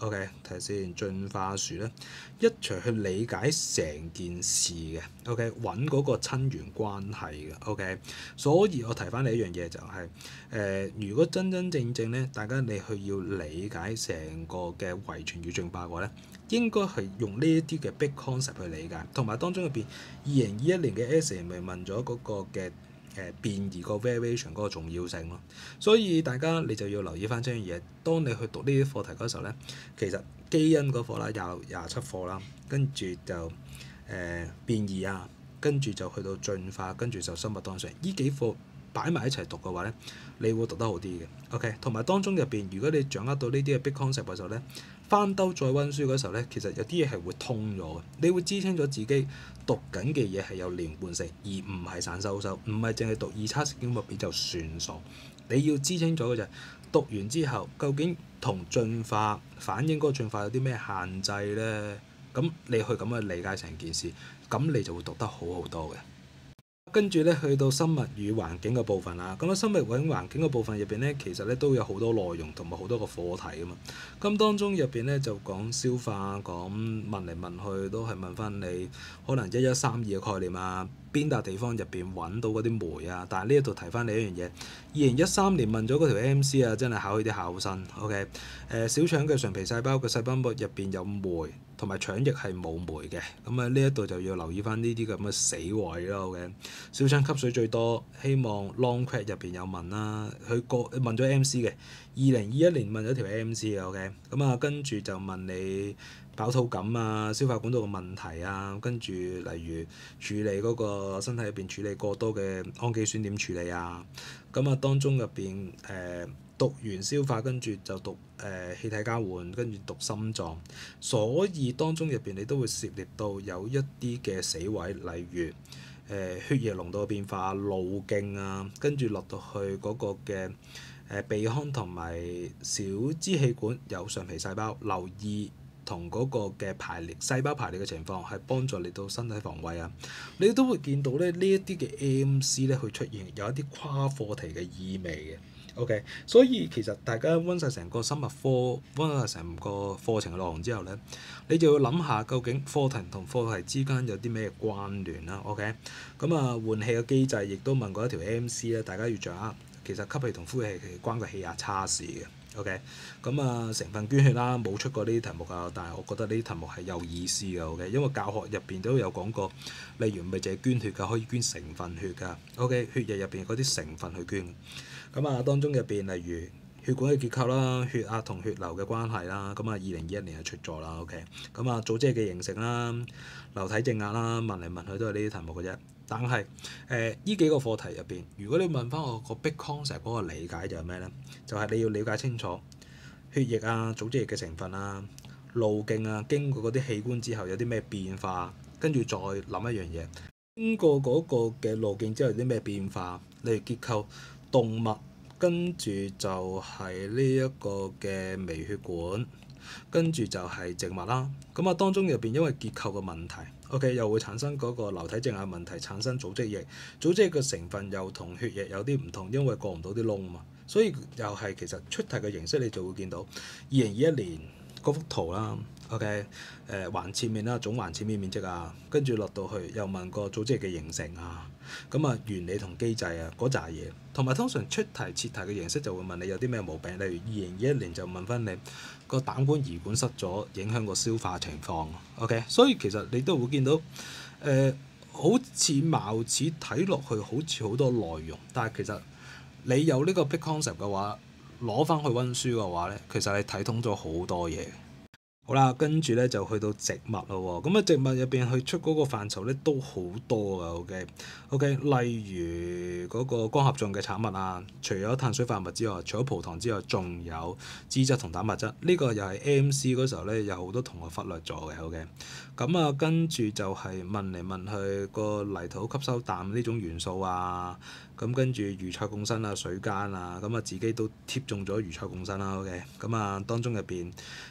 OK，睇下先，進化樹咧，一齊去理解成件事嘅。OK，揾嗰個親緣關係嘅。OK，所以我提翻你一樣嘢就係、如果真真正正咧，大家你去要理解成個嘅遺傳與進化嘅話咧，應該係用呢一啲嘅 big concept 去理解，同埋當中入邊2021年嘅 essay 咪問咗嗰個嘅變異個 variation 嗰個重要性咯。所以大家你就要留意翻呢樣嘢。當你去讀呢啲課題嗰時候咧，其實基因嗰課啦，廿七課啦，跟住就變異啊，跟住就去到進化，跟住就生物多樣性，呢幾課擺埋一齊讀嘅話咧，你會讀得好啲嘅。OK，同埋當中入邊，如果你掌握到呢啲嘅 big concept 嘅時候咧，翻兜再温書嗰時候咧，其實有啲嘢係會通咗嘅，你會知清楚自己讀緊嘅嘢係有連貫性，而唔係散收收，唔係淨係讀二叉神經目標就算數。你要知清楚嘅就係讀完之後，究竟同進化反映嗰個進化有啲咩限制咧？咁你去咁樣理解成件事，咁你就會讀得好好多嘅。跟住咧，去到生物與環境嘅部分啦。咁啊，生物與環境嘅部分入邊咧，其實咧都有好多內容同埋好多個課題噶嘛。咁當中入邊咧就講消化，講問嚟問去都係問翻你可能1132嘅概念啊，邊笪地方入邊揾到嗰啲酶啊。但係呢一度提翻你一樣嘢，2013年問咗嗰條 MC 啊，真係考佢啲考生。OK，小腸嘅上皮細胞嘅細胞膜入邊有酶，同埋腸液係冇酶嘅。咁啊，呢一度就要留意翻呢啲咁嘅死位咯。OK，小腸吸水最多，希望 long quad 入邊有問啦。佢問咗 MC 嘅，2021年問咗條 MC 嘅。OK，咁啊跟住就問你飽肚感啊、消化管道嘅問題啊，跟住例如處理嗰個身體入邊處理過多嘅氨基酸點處理啊。咁啊當中入邊讀完消化，跟住就讀氣體交換，跟住讀心臟。所以當中入邊你都會涉獵到有一啲嘅死位，例如血液濃度嘅變化、路徑啊，跟住落到去嗰個嘅鼻腔同埋小支氣管有上皮細胞，留意同嗰個嘅排列細胞排列嘅情況，係幫助你到身體防衛啊。你都會見到咧呢一啲嘅 MC 咧，去出現有一啲跨課題嘅意味嘅。OK，所以其實大家温晒成個生物科，温晒成個課程嘅內容之後咧，你就要諗下究竟課題同課題之間有啲咩關聯啦。OK，咁啊換氣嘅機制亦都問過一條 MC 咧，大家要掌握。其實吸氣同呼氣係關個氣壓差事嘅。OK，咁啊成分捐血啦，冇出過呢啲題目啊，但係我覺得呢啲題目係有意思嘅。OK，因為教學入邊都有講過，例如唔係淨係捐血㗎，可以捐成分血㗎。OK，血液入邊嗰啲成分去捐。咁啊，當中入邊例如血管嘅結構啦、血壓同血流嘅關係啦，咁啊2021年係出咗啦。OK，咁啊組織嘅形成啦、流體靜壓啦，問嚟問去都係呢啲題目嘅啫。但係呢幾個課題入邊，如果你問翻我個 big concept 嗰個理解就係咩咧？就係你要了解清楚血液啊、組織液嘅成分啊、路徑啊，經過嗰啲器官之後有啲咩變化，跟住再諗一樣嘢，經過嗰個嘅路徑之後有啲咩變化，例如結構。動物跟住就係呢一個嘅微血管，跟住就係植物啦。咁啊，當中入邊因為結構嘅問題 ，OK 又會產生嗰個流體靜壓問題，產生組織液。組織液嘅成分又同血液有啲唔同，因為過唔到啲窿啊嘛。所以又係其實出題嘅形式，你就會見到2021年嗰幅圖啦。OK，橫切面啦，總橫切面面積啊，跟住落到去又問個組織液嘅形成啊。咁啊，原理同機制啊，嗰扎嘢，同埋通常出題設題嘅形式就會問你有啲咩毛病，例如2021年就問翻你個膽管胰管塞咗，影響個消化情況。OK，所以其實你都會見到好似貌似睇落去好似好多內容，但係其實你有呢個 big concept 嘅話，攞翻去温書嘅話咧，其實你睇通咗好多嘢。好啦，跟住咧就去到植物咯喎，咁啊植物入邊去出嗰個範疇咧都好多噶。OK，例如嗰個光合作用嘅產物啊，除咗碳水化合物之外，除咗葡萄糖之外，仲有脂質同蛋白質。呢個又係 MC 嗰時候咧，有好多同學忽略咗嘅。OK，咁啊跟住就係問嚟問去個泥土吸收氮呢種元素啊，咁跟住魚菜共生啊、水間啊，咁啊自己都貼中咗魚菜共生啦。OK，咁啊當中入邊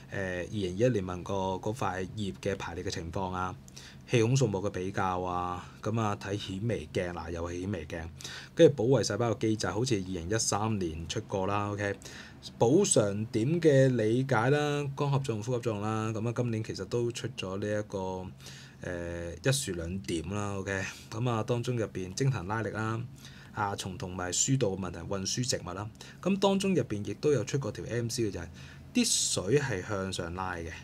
2021年問過嗰塊葉嘅排列嘅情況啊，氣孔數目嘅比較啊，咁啊睇顯微鏡嗱，又係顯微鏡，跟住保衛細胞嘅機制，好似2013年出過啦。OK， 補償點嘅理解啦，光合作用、複合作用啦，咁啊今年其實都出咗呢一個一樹兩點啦，OK，咁啊當中入邊蒸騰拉力啦、亞蟲同埋輸導嘅問題、運輸植物啦，咁當中入邊亦都有出過條 MC 嘅就係、啲水係向上拉嘅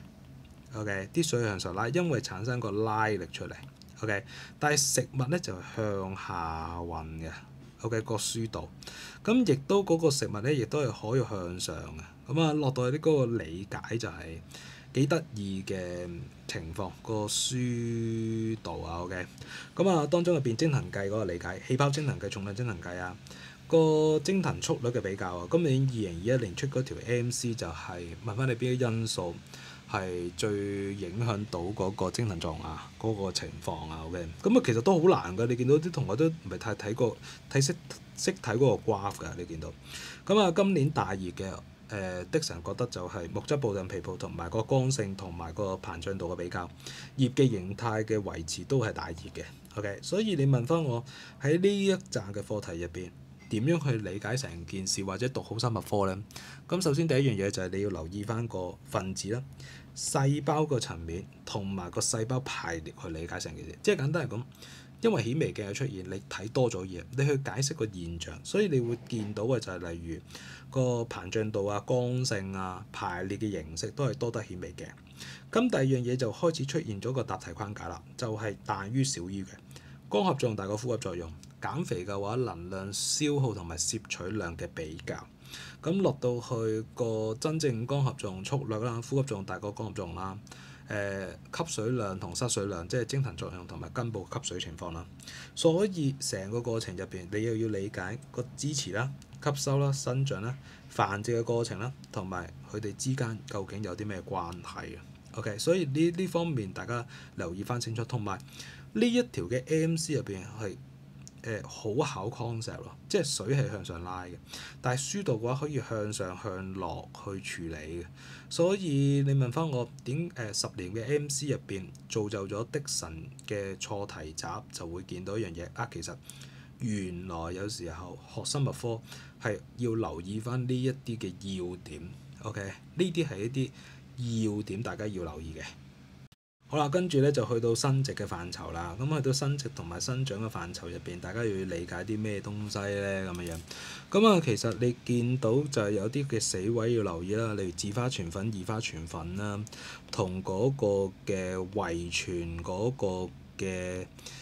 ，OK，啲水向上拉，因為產生個拉力出嚟，OK，但係食物咧就向下運嘅。OK 個輸導，咁亦都嗰個食物咧，亦都係可以向上嘅。咁啊，落到去啲嗰個理解就係幾得意嘅情況，個輸導啊 OK。咁啊，當中入邊蒸騰計嗰個理解，氣泡蒸騰計、重量蒸騰計啊，個蒸騰速率嘅比較啊。今年2021年出嗰條 MC 就係問翻你邊啲因素係最影響到嗰個蒸騰作用啊，嗰個情況啊 OK，咁啊其實都好難㗎，你見到啲同學都唔係太識睇嗰個 graph 㗎，你見到。咁啊今年大熱嘅Dixon覺得就係木質部分皮部同埋個剛性同埋個膨脹度嘅比較，葉嘅形態嘅維持都係大熱嘅 OK，所以你問翻我喺呢一紮嘅課題入邊，點樣去理解成件事或者讀好生物科咧？咁首先第一樣嘢就係你要留意翻個分子啦、細胞個層面同埋個細胞排列去理解成件事。即係簡單嚟講，因為顯微鏡嘅出現，你睇多咗嘢，你去解釋個現象，所以你會見到嘅就係例如個膨脹度啊、剛性啊、排列嘅形式都係多得顯微鏡。咁第二樣嘢就開始出現咗個答題框架啦，就係大於小於嘅光合作用大過複合作用。減肥嘅話，能量消耗同埋攝取量嘅比較，咁落到去個真正光合作用速率啦，複合作用大過光合作用啦，吸水量同失水量，即係蒸騰作用同埋根部吸水情況啦。所以成個過程入邊，你又要理解個支持啦、吸收啦、生長啦、繁殖嘅過程啦，同埋佢哋之間究竟有啲咩關係啊 OK，所以呢方面大家留意翻清楚，同埋呢一條嘅 MC 入邊係。好考 concept 咯，即係水係向上拉嘅，但係輸導嘅話可以向上向落去處理嘅，所以你問翻我點10年嘅 MC 入邊造就咗Dixon嘅錯題集，就會見到一樣嘢啊，其實原來有時候學生物科係要留意翻呢一啲嘅要點 ，OK，呢啲係一啲要點，大家要留意嘅。好啦，跟住咧就去到生殖嘅範疇啦。咁去到生殖同埋生長嘅範疇入邊，大家要理解啲咩東西咧咁樣樣。咁啊，其實你見到就係有啲嘅死位要留意啦，例如自花傳粉、異花傳粉啦，同嗰個嘅遺傳嗰個嘅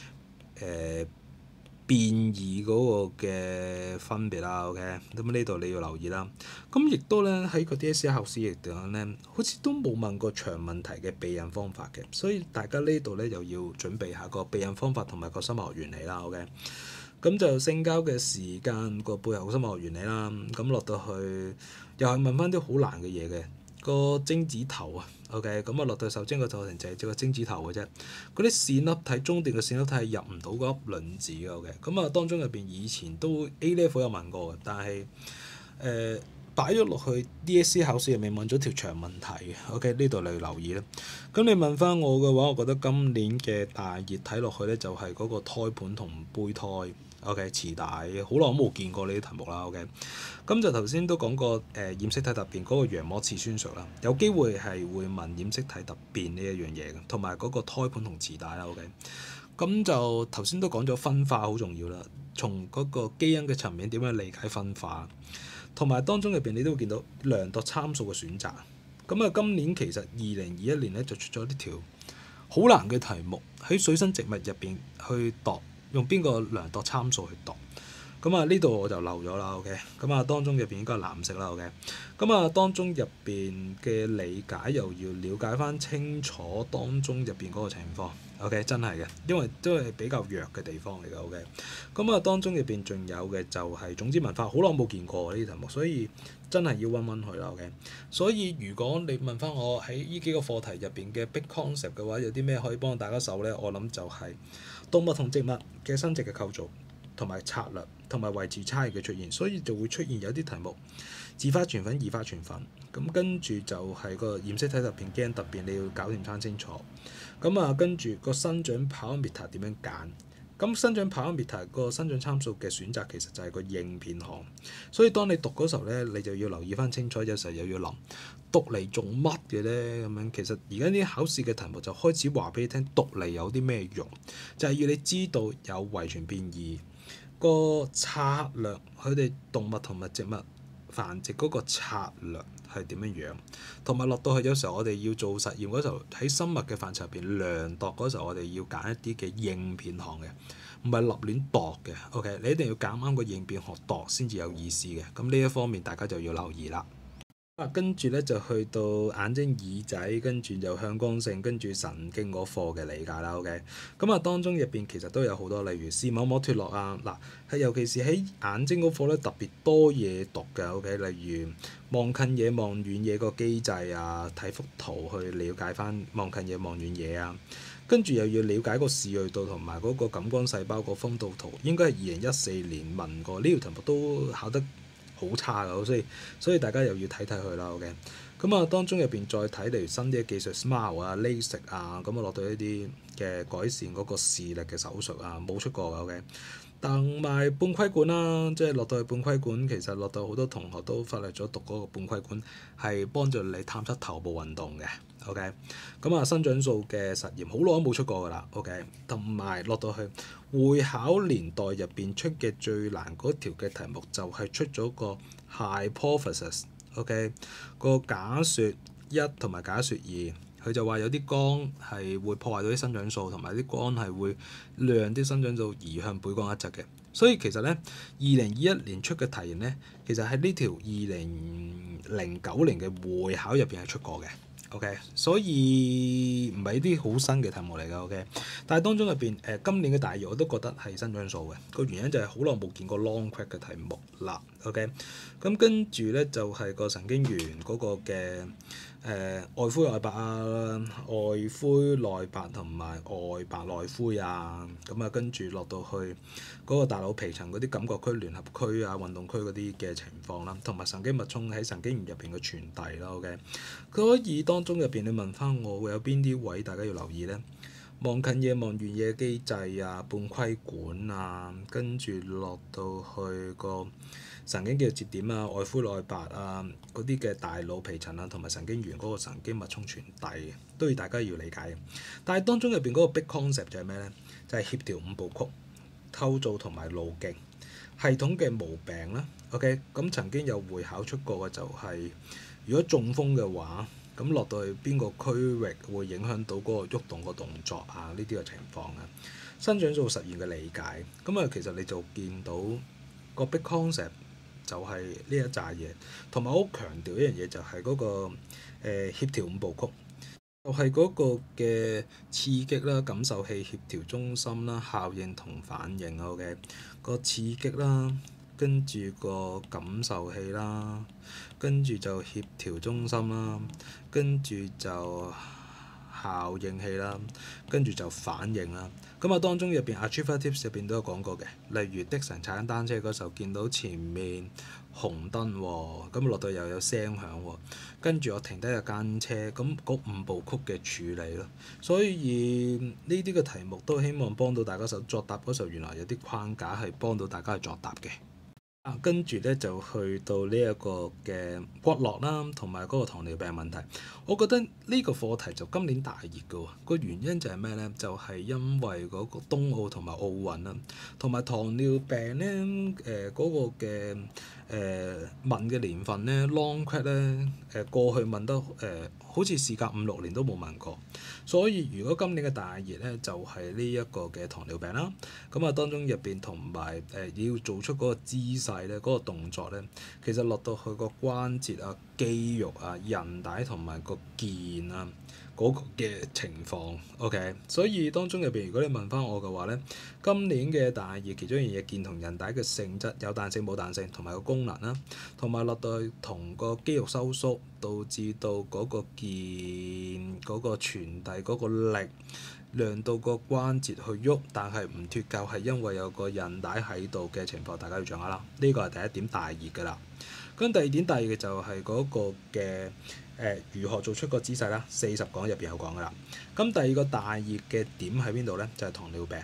變異嗰個嘅分別啦，OK，咁呢度你要留意啦。咁亦都咧喺個 DSE 考試亦講咧，好似都冇問過長問題嘅避孕方法嘅，所以大家呢度咧又要準備下個避孕方法同埋個生物學原理啦，OK。咁就性交嘅時間個背後生物學原理啦，咁落到去又係問翻啲好難嘅嘢嘅。個精子頭啊 ，OK，咁啊落到受精個過程就係隻個精子頭嘅啫。嗰啲線粒體中段嘅線粒體係入唔到嗰粒卵子嘅，OK。咁啊當中入邊以前都 A level 有問過嘅，但係擺咗落去 DSE 考試入面問咗條長問題嘅，OK，呢度你要留意啦。咁你問翻我嘅話，我覺得今年嘅大熱睇落去咧就係嗰個胎盤同胚胎。OK，臍帶好耐都冇見過呢啲題目啦。OK，咁就頭先都講過染色體突變嗰個羊膜次酸熟啦，有機會係會問染色體突變呢一樣嘢嘅，同埋嗰個胎盤同臍帶啦。OK，咁就頭先都講咗分化好重要啦，從嗰個基因嘅層面點樣理解分化，同埋當中入邊你都會見到量度參數嘅選擇。咁啊，今年其實2021年咧就出咗呢條好難嘅題目，喺水生植物入邊去度。用邊個量度參數去度？咁啊呢度我就漏咗啦。OK，咁啊當中入邊應該係藍色啦。OK，咁啊當中入邊嘅理解又要了解翻清楚當中入邊嗰個情況。OK，真係嘅，因為都係比較弱嘅地方嚟嘅。OK，咁啊當中入邊仲有嘅就係種子文化，好耐冇見過呢啲題目，所以真係要溫溫佢啦。OK，所以如果你問翻我喺呢幾個課題入邊嘅 big concept 嘅話，有啲咩可以幫大家手咧？我諗就係動物同植物嘅生殖嘅構造同埋策略同埋維持差異嘅出現，所以就會出現有啲題目自花傳粉、異花傳粉，咁跟住就係個染色體突變、基因突變，你要搞掂翻清楚。咁啊，跟住個生長 parameter 點樣揀？ 咁生長 parameter 個生長參數嘅選擇其實就係個應變項，所以當你讀嗰時候咧，你就要留意翻清楚，有時候又要諗讀嚟做乜嘅咧咁樣。其實而家啲考試嘅題目就開始話俾你聽，讀嚟有啲咩用，就係要你知道有遺傳變異個策略，佢哋動物同埋植物繁殖嗰個策略係點樣樣，同埋落到去有時候我哋要做實驗嗰時候，喺生物嘅範疇入邊量度嗰時候，我哋要揀一啲嘅應變項嘅，唔係立亂度嘅。OK，你一定要揀啱個應變項度先至有意思嘅。咁呢一方面大家就要留意啦。跟住咧就去到眼睛、耳仔，跟住就向光性，跟住神經嗰課嘅理解啦。OK，咁啊當中入邊其實都有好多，例如視網膜脫落啊，嗱係尤其是喺眼睛嗰課咧特別多嘢讀嘅。OK，例如望近嘢、望遠嘢個機制啊，睇幅圖去了解翻望近嘢、望遠嘢啊，跟住又要了解個視銳度同埋嗰個感光細胞個分佈圖，應該係2014年問過呢條題目都考得好差㗎，所以大家又要睇睇佢啦。OK，咁啊當中入邊再睇例如新啲嘅技術 SMILE 啊、LASIK 啊，咁啊落到一啲嘅改善嗰個視力嘅手術啊，冇出過㗎。OK，同埋半規管啦，即係落到去半規管，其實落到好多同學都忽略咗讀嗰個半規管係幫助你探測頭部運動嘅。OK，咁啊生長素嘅實驗好耐都冇出過㗎啦。OK，同埋落到去會考年代入邊出嘅最難嗰條嘅題目就係出咗個 hypothesis。OK，個假説1同埋假説2，佢就話有啲光係會破壞到啲生長素，同埋啲光係會讓啲生長素移向背光一側嘅。所以其實咧，2021年出嘅題型咧，其實喺呢條2009年嘅會考入邊係出過嘅。OK，所以唔係啲好新嘅題目嚟嘅。OK，但係當中入邊今年嘅大熱我都覺得係生長素嘅，個原因就係好耐冇見過 long quack 嘅題目啦。OK，咁跟住咧就係個神經元嗰個嘅外灰內白啊、外灰內白同埋外白內灰啊，咁啊跟住落到去嗰個大腦皮層嗰啲感覺區、聯合區啊、運動區嗰啲嘅情況啦，同埋神經脈衝喺神經元入邊嘅傳遞啦。OK，所以當中入邊你問翻我會有邊啲位大家要留意咧？望近嘢、望遠嘢機制啊、半規管啊，跟住落到去個神經嘅節點啊、外灰內白啊嗰啲嘅大腦皮層啊，同埋神經元嗰個神經脈衝傳遞都要大家要理解嘅。但係當中入邊嗰個 big concept 就係咩咧？就係協調五部曲、構造同埋路徑、系統嘅毛病啦。OK，咁曾經有會考出過嘅就係，如果中風嘅話，咁落到去邊個區域會影響到嗰個喐動個動作啊？呢啲嘅情況啊，生長素實驗嘅理解，咁啊其實你就見到個 big concept 就係呢一紮嘢，同埋我好強調一樣嘢就係嗰個協調五部曲，就係嗰個嘅刺激啦、感受器、協調中心啦、效應同反應啊。OK，個刺激啦，跟住個感受器啦，跟住就協調中心啦，跟住就效應器啦，跟住就反應啦。咁啊，當中入邊 Achiever Tips 入邊都有講過嘅，例如的神踩緊單車嗰時候見到前面紅燈喎，咁落到又有聲響喎，跟住我停低架間車，咁嗰五部曲嘅處理咯。所以呢啲嘅題目都希望幫到大家手作答嗰時候，原來有啲框架係幫到大家去作答嘅。跟住咧就去到呢一個嘅骨骼啦，同埋嗰個糖尿病問題。我覺得呢個課題就今年大熱嘅喎，個原因就係咩咧？就係因為嗰個冬奧同埋奧運啦，同埋糖尿病咧嗰個嘅問嘅年份咧 long quack 咧過去問得好似事隔5-6年都冇問過，所以如果今年嘅大熱咧就係呢一個嘅糖尿病啦。咁啊當中入邊同埋要做出嗰個姿勢咧，嗰個動作咧，其實落到去個關節啊、肌肉啊、韌帶同埋個腱啊嗰個嘅情況。OK，所以當中入邊如果你問翻我嘅話咧，今年嘅大熱其中一樣嘢，腱同韌帶嘅性質有彈性冇彈性，同埋個功能啦，同埋落到去同個肌肉收縮，導致到嗰個腱嗰個傳遞嗰個力，讓到個關節去喐，但係唔脫臼，係因為有個韌帶喺度嘅情況，大家要掌握啦。呢個係第一點大熱㗎啦。咁第二點大熱嘅就係嗰個嘅如何做出個姿勢啦，40講入邊有講㗎啦。咁第二個大熱嘅點喺邊度咧？就係糖尿病。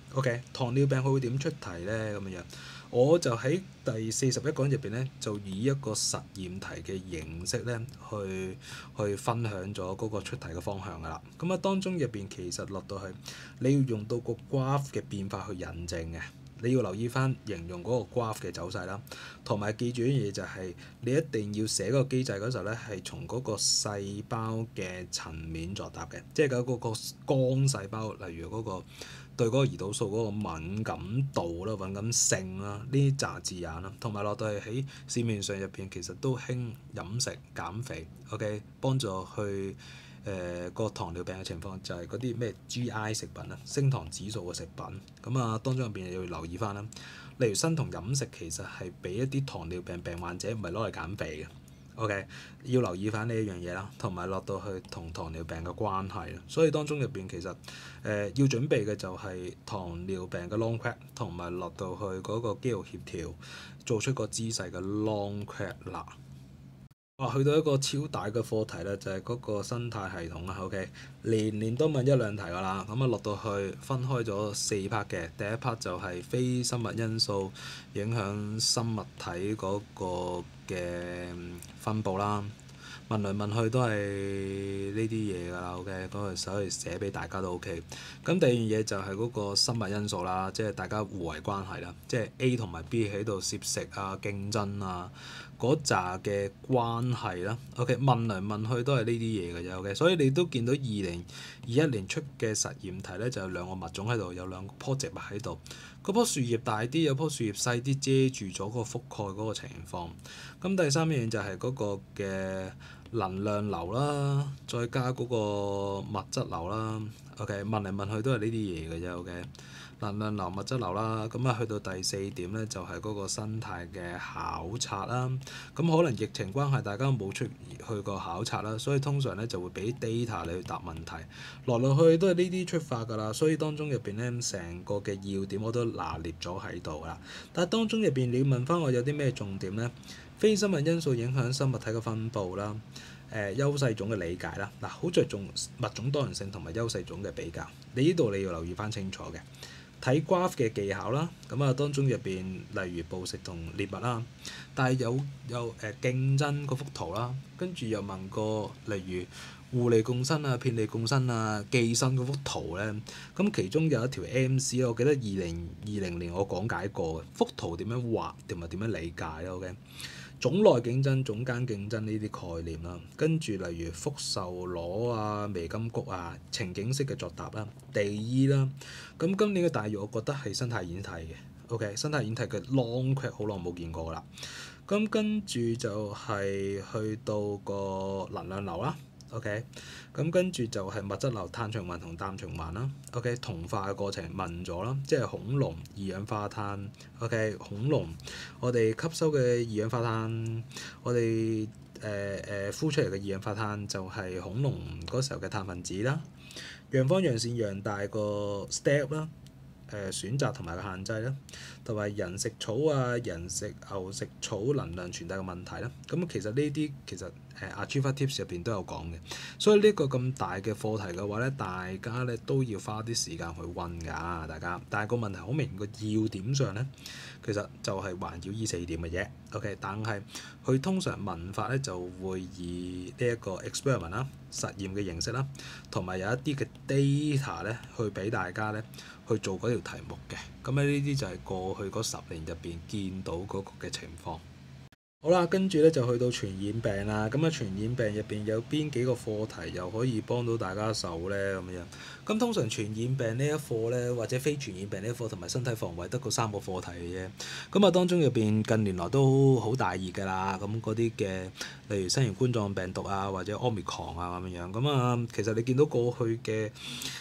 OK，糖尿病佢會點出題咧？咁樣，我就喺第41講入邊咧，就以一個實驗題嘅形式咧，去分享咗嗰個出題嘅方向㗎啦。咁啊，當中入邊其實落到去，你要用到個 graph 嘅變化去引證嘅。你要留意翻形容嗰個 graph 嘅走勢啦，同埋記住一樣嘢就係你一定要寫嗰個機制嗰時候咧，係從嗰個細胞嘅層面作答嘅，即係嗰個光細胞，例如嗰個對嗰個胰島素嗰個敏感度啦、敏感性啦，呢啲雜字眼啦，同埋落到係喺市面上入邊其實都興飲食減肥，OK， 幫助去。個糖尿病嘅情況就係嗰啲咩 GI 食品啊，升糖指數嘅食品，咁啊當中入邊要留意翻啦。例如生酮飲食其實係俾一啲糖尿病病患者唔係攞嚟減肥嘅，OK， 要留意翻呢一樣嘢啦，同埋落到去同糖尿病嘅關係啦。所以當中入邊其實要準備嘅就係糖尿病嘅 long quad 同埋落到去嗰個肌肉協調，做出個姿勢嘅 long quad 啦。去到一個超大嘅課題啦，就係嗰個生態系統啊。OK，年年都問一兩題㗎啦。咁啊落到去分開咗4 part 嘅，第一 part 就係非生物因素影響生物體嗰個嘅分佈啦。問來問去都係呢啲嘢㗎啦。OK，嗰個手嚟寫俾大家都 OK。咁第二樣嘢就係嗰個生物因素啦，即係大家互為關係啦，即係 A 同埋 B 喺度攝食啊、競爭啊。嗰扎嘅關係啦，OK， 問嚟問去都係呢啲嘢嘅啫，OK，所以你都見到2021年出嘅實驗題咧，就有兩個物種喺度，有兩棵植物喺度，嗰棵樹葉大啲，有棵樹葉細啲，遮住咗個覆蓋嗰個情況。咁第三樣就係嗰個嘅能量流啦，再加嗰個物質流啦，OK， 問嚟問去都係呢啲嘢嘅啫，OK。能量流、物質流啦，咁啊去到第4點咧，就係嗰個生態嘅考察啦。咁可能疫情關係，大家冇出去過考察啦，所以通常咧就會俾 data 你去答問題，來來去去都係呢啲出發㗎啦。所以當中入邊咧，成個嘅要點我都拿捏咗喺度啦。但係當中入邊你要問翻我有啲咩重點咧？非生物因素影響生物體嘅分佈啦。優勢種嘅理解啦，嗱好着重物種多樣性同埋優勢種嘅比較。你呢度你要留意翻清楚嘅。睇 graph 嘅技巧啦，咁啊當中入邊例如捕食同獵物啦，但係有競爭嗰幅圖啦，跟住又問過例如互利共生啊、遍利共生啊、寄生嗰幅圖咧，咁其中有一條 MC 我記得2020年我講解過嘅，幅圖點樣畫同埋點樣理解咧 OK？種內競爭、種間競爭呢啲概念啦，跟住例如福壽螺啊、微金菊啊、情景式嘅作答啦、地衣啦，咁今年嘅大魚我覺得係生態演題嘅 ，OK， 生態演題嘅 long quad 好耐冇見過啦，咁跟住就係去到個能量流啦。OK，咁跟住就係物質流、碳循環同氮循環啦。OK，同化嘅過程問咗啦，即係恐龍二氧化碳。OK，恐龍我哋吸收嘅二氧化碳，我哋呼出嚟嘅二氧化碳就係恐龍嗰時候嘅碳分子啦。陽方陽線陽大個 step 啦。選擇同埋個限制啦，同埋人食草啊、人食牛食草能量傳遞嘅問題啦。咁其實呢啲其實Achiever Tips 入邊都有講嘅，所以呢個咁大嘅課題嘅話咧，大家咧都要花啲時間去温㗎，大家。但係個問題好明顯，個要點上咧，其實就係環繞依4點嘅啫。OK，但係佢通常問法咧就會以呢一個 experiment 啦、實驗嘅形式啦，同埋有一啲嘅 data 咧去俾大家咧去做嗰條題目嘅。咁咧呢啲就係過去嗰10年入邊見到嗰個嘅情況。好啦，跟住咧就去到傳染病啦。咁啊，傳染病入邊有邊幾個課題又可以幫到大家手咧？咁樣咁通常傳染病呢一課咧，或者非傳染病呢一課同埋身體防衞得個3個課題嘅啫。咁啊，當中入邊近年來都好大熱㗎啦。咁嗰啲嘅例如新型冠狀病毒啊，或者 Omicron 啊咁樣。咁啊，其實你見到過去嘅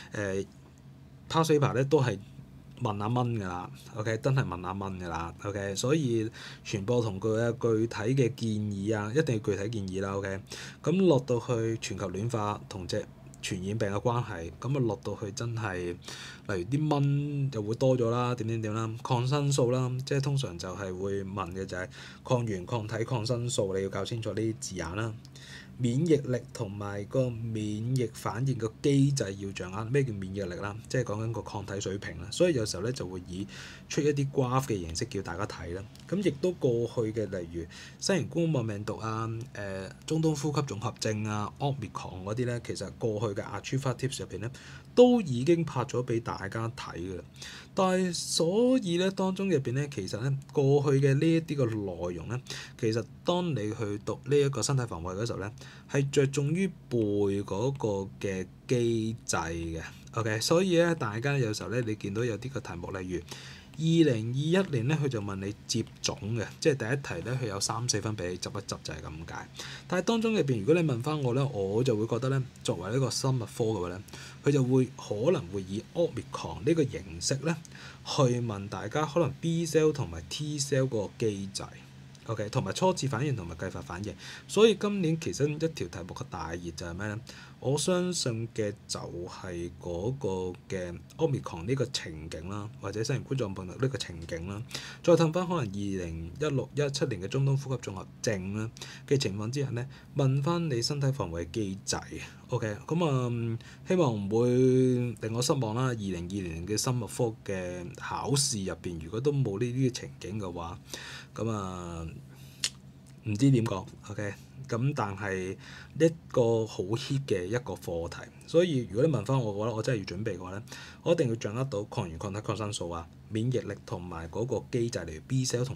past paper 咧都係問下蚊㗎啦 ，OK， 真係問下蚊㗎啦 ，OK， 所以傳播同佢嘅具體嘅建議啊，一定要具體建議啦 ，OK， 咁落到去全球暖化同隻傳染病嘅關係，咁啊落到去真係，例如啲蚊就會多咗啦，點啦，抗生素啦，即係通常就係會問嘅就係抗原、抗體、抗生素，你要搞清楚呢啲字眼啦。 免疫力同埋個免疫反應個機制要掌握。咩叫免疫力啦？即係講緊個抗體水平啦。所以有時候咧就會以出一啲 graph 嘅形式叫大家睇啦。咁亦都過去嘅，例如新型冠狀病毒啊、中東呼吸綜合症啊、Omicron 嗰啲咧，其實過去嘅 Achieva Tips 入邊咧都已經拍咗俾大家睇㗎啦。但係所以咧，當中入邊咧，其實咧過去嘅呢一啲個內容咧，其實當你去讀呢一個身體防衛嗰時候咧，係着重於背嗰個嘅機制嘅。OK，所以咧，大家有時候咧，你見到有啲個題目，例如2021年咧，佢就問你接種嘅，即係第一題咧，佢有3-4分俾你執一執就係咁解。但係當中入邊，如果你問翻我咧，我就會覺得咧，作為一個生物科嘅話咧，佢就會可能會以 Omicron 呢個形式咧，去問大家可能 B cell 同埋 T cell 嗰個機制。OK，同埋初次反應同埋繼發反應，所以今年其實一條題目嘅大熱就係咩咧？我相信嘅就係嗰個嘅 Omicron 呢個情景啦，或者新型冠狀病毒呢個情景啦，再睇翻可能2016-17年嘅中東呼吸綜合症啦嘅情況之下咧，問翻你身體防衛機制。OK，咁希望唔會令我失望啦。2020年嘅生物科嘅考試入邊，如果都冇呢啲情景嘅話，咁唔知點講。OK，咁但係一個好 hit 嘅一個課題，所以如果你問翻我嘅話，我真係要準備嘅話咧，我一定要掌握到抗原抗體抗生素啊、免疫力同埋嗰個機制，例如 B cell 同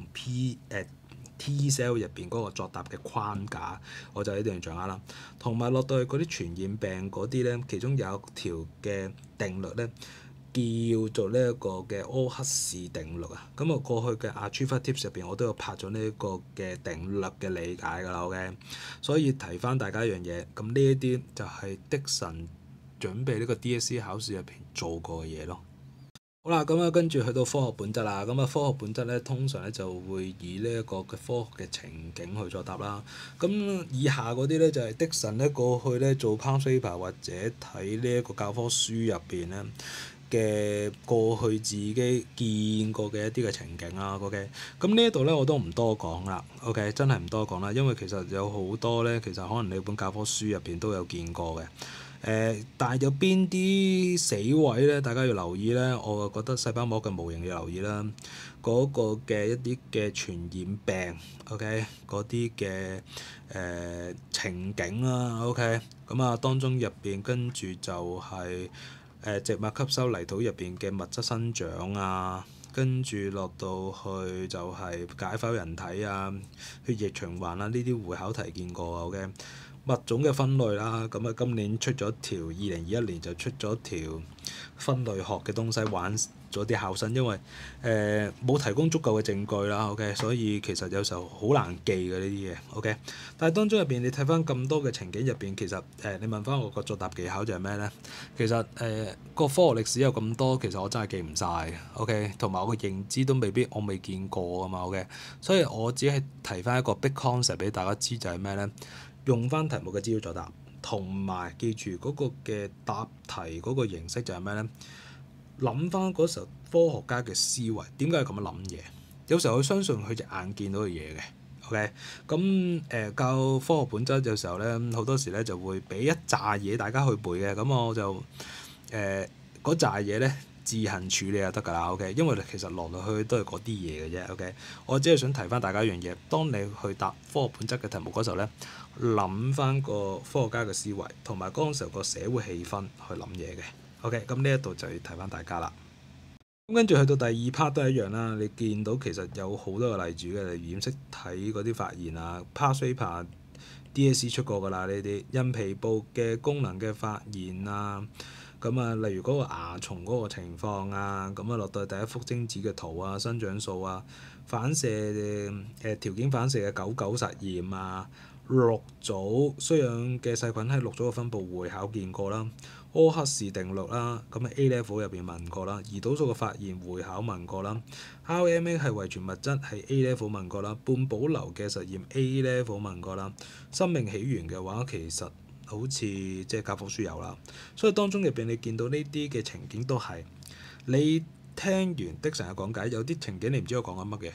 T cell 入邊嗰個作答嘅框架，我就一定要掌握啦。同埋落到去嗰啲傳染病嗰啲咧，其中有一條嘅定律咧，叫做呢一個嘅柯克士定律啊。咁過去嘅 Achieva Tips 入邊，我都有拍咗呢一個嘅定律嘅理解㗎啦。OK，所以提翻大家一樣嘢，咁呢一啲就係的神準備呢個 DSE 考試入邊做過嘅嘢咯。好啦，咁跟住去到科學本質啦。咁科學本質咧，通常咧就會以呢一個嘅科學嘅情景去作答啦。咁以下嗰啲咧就係的神咧過去咧做 past paper 或者睇呢一個教科書入邊咧嘅過去自己見過嘅一啲嘅情景啦。OK，咁呢一度咧我都唔多講啦。OK，真係唔多講啦，因為其實有好多咧，其實可能你本教科書入邊都有見過嘅。但係有邊啲死位咧？大家要留意咧。我覺得細胞膜嘅模型要留意啦。嗰個嘅一啲嘅傳染病 ，OK，嗰啲嘅情景啦 ，OK，咁當中入邊跟住就係植物吸收泥土入邊嘅物質生長啊，跟住落到去就係解剖人體啊、血液循環啊，呢啲會考題見過啊 ，OK。物種嘅分類啦，咁今年出咗條2021年就出咗條分類學嘅東西，玩咗啲考生，因為冇提供足夠嘅證據啦。OK，所以其實有時候好難記嘅呢啲嘢。OK，但係當中入邊你睇翻咁多嘅情景入邊，其實你問翻我個作答技巧就係咩咧？其實個科學歷史有咁多，其實我真係記唔晒嘅。OK，同埋我個認知都未必我未見過啊嘛。OK，所以我只係提翻一個 big concept 俾大家知，就係咩咧？用翻題目嘅資料作答，同埋記住嗰個嘅答題嗰個形式就係咩咧？諗翻嗰時候科學家嘅思維點解係咁樣諗嘢？有時候佢相信佢隻眼見到嘅嘢嘅。OK，咁教科學本質有時候咧，好多時咧就會俾一紮嘢大家去背嘅。咁我就嗰紮嘢咧自行處理就得㗎啦。OK，因為其實來來去去都係嗰啲嘢嘅啫。OK，我只係想提翻大家一樣嘢，當你去答科學本質嘅題目嗰時候咧，諗翻個科學家嘅思維同埋嗰陣時候個社會氣氛去諗嘢嘅。OK，咁呢一度就要提翻大家啦。咁跟住去到第二 part 都係一樣啦。你見到其實有好多個例子嘅，例如染色體嗰啲發現啊 past paper DSE 出過㗎啦。呢啲因皮部嘅功能嘅發現啊，例如嗰個蚜蟲嗰個情況啊，落到第一幅精子嘅圖啊、生長素啊、反射條件反射嘅99實驗啊。6組衰氧嘅細菌喺6組嘅分佈會考見過啦，柯克士定律啦，A level 入邊問過啦，胰島素嘅發現會考問過啦 ，RNA 係遺傳物質係 A level 問過啦，半保留嘅實驗 A level 問過啦，生命起源嘅話其實好似即係教科書有啦，所以當中入邊你見到呢啲嘅情景都係你聽完的神嘅講解，有啲情景你唔知我講緊乜嘅。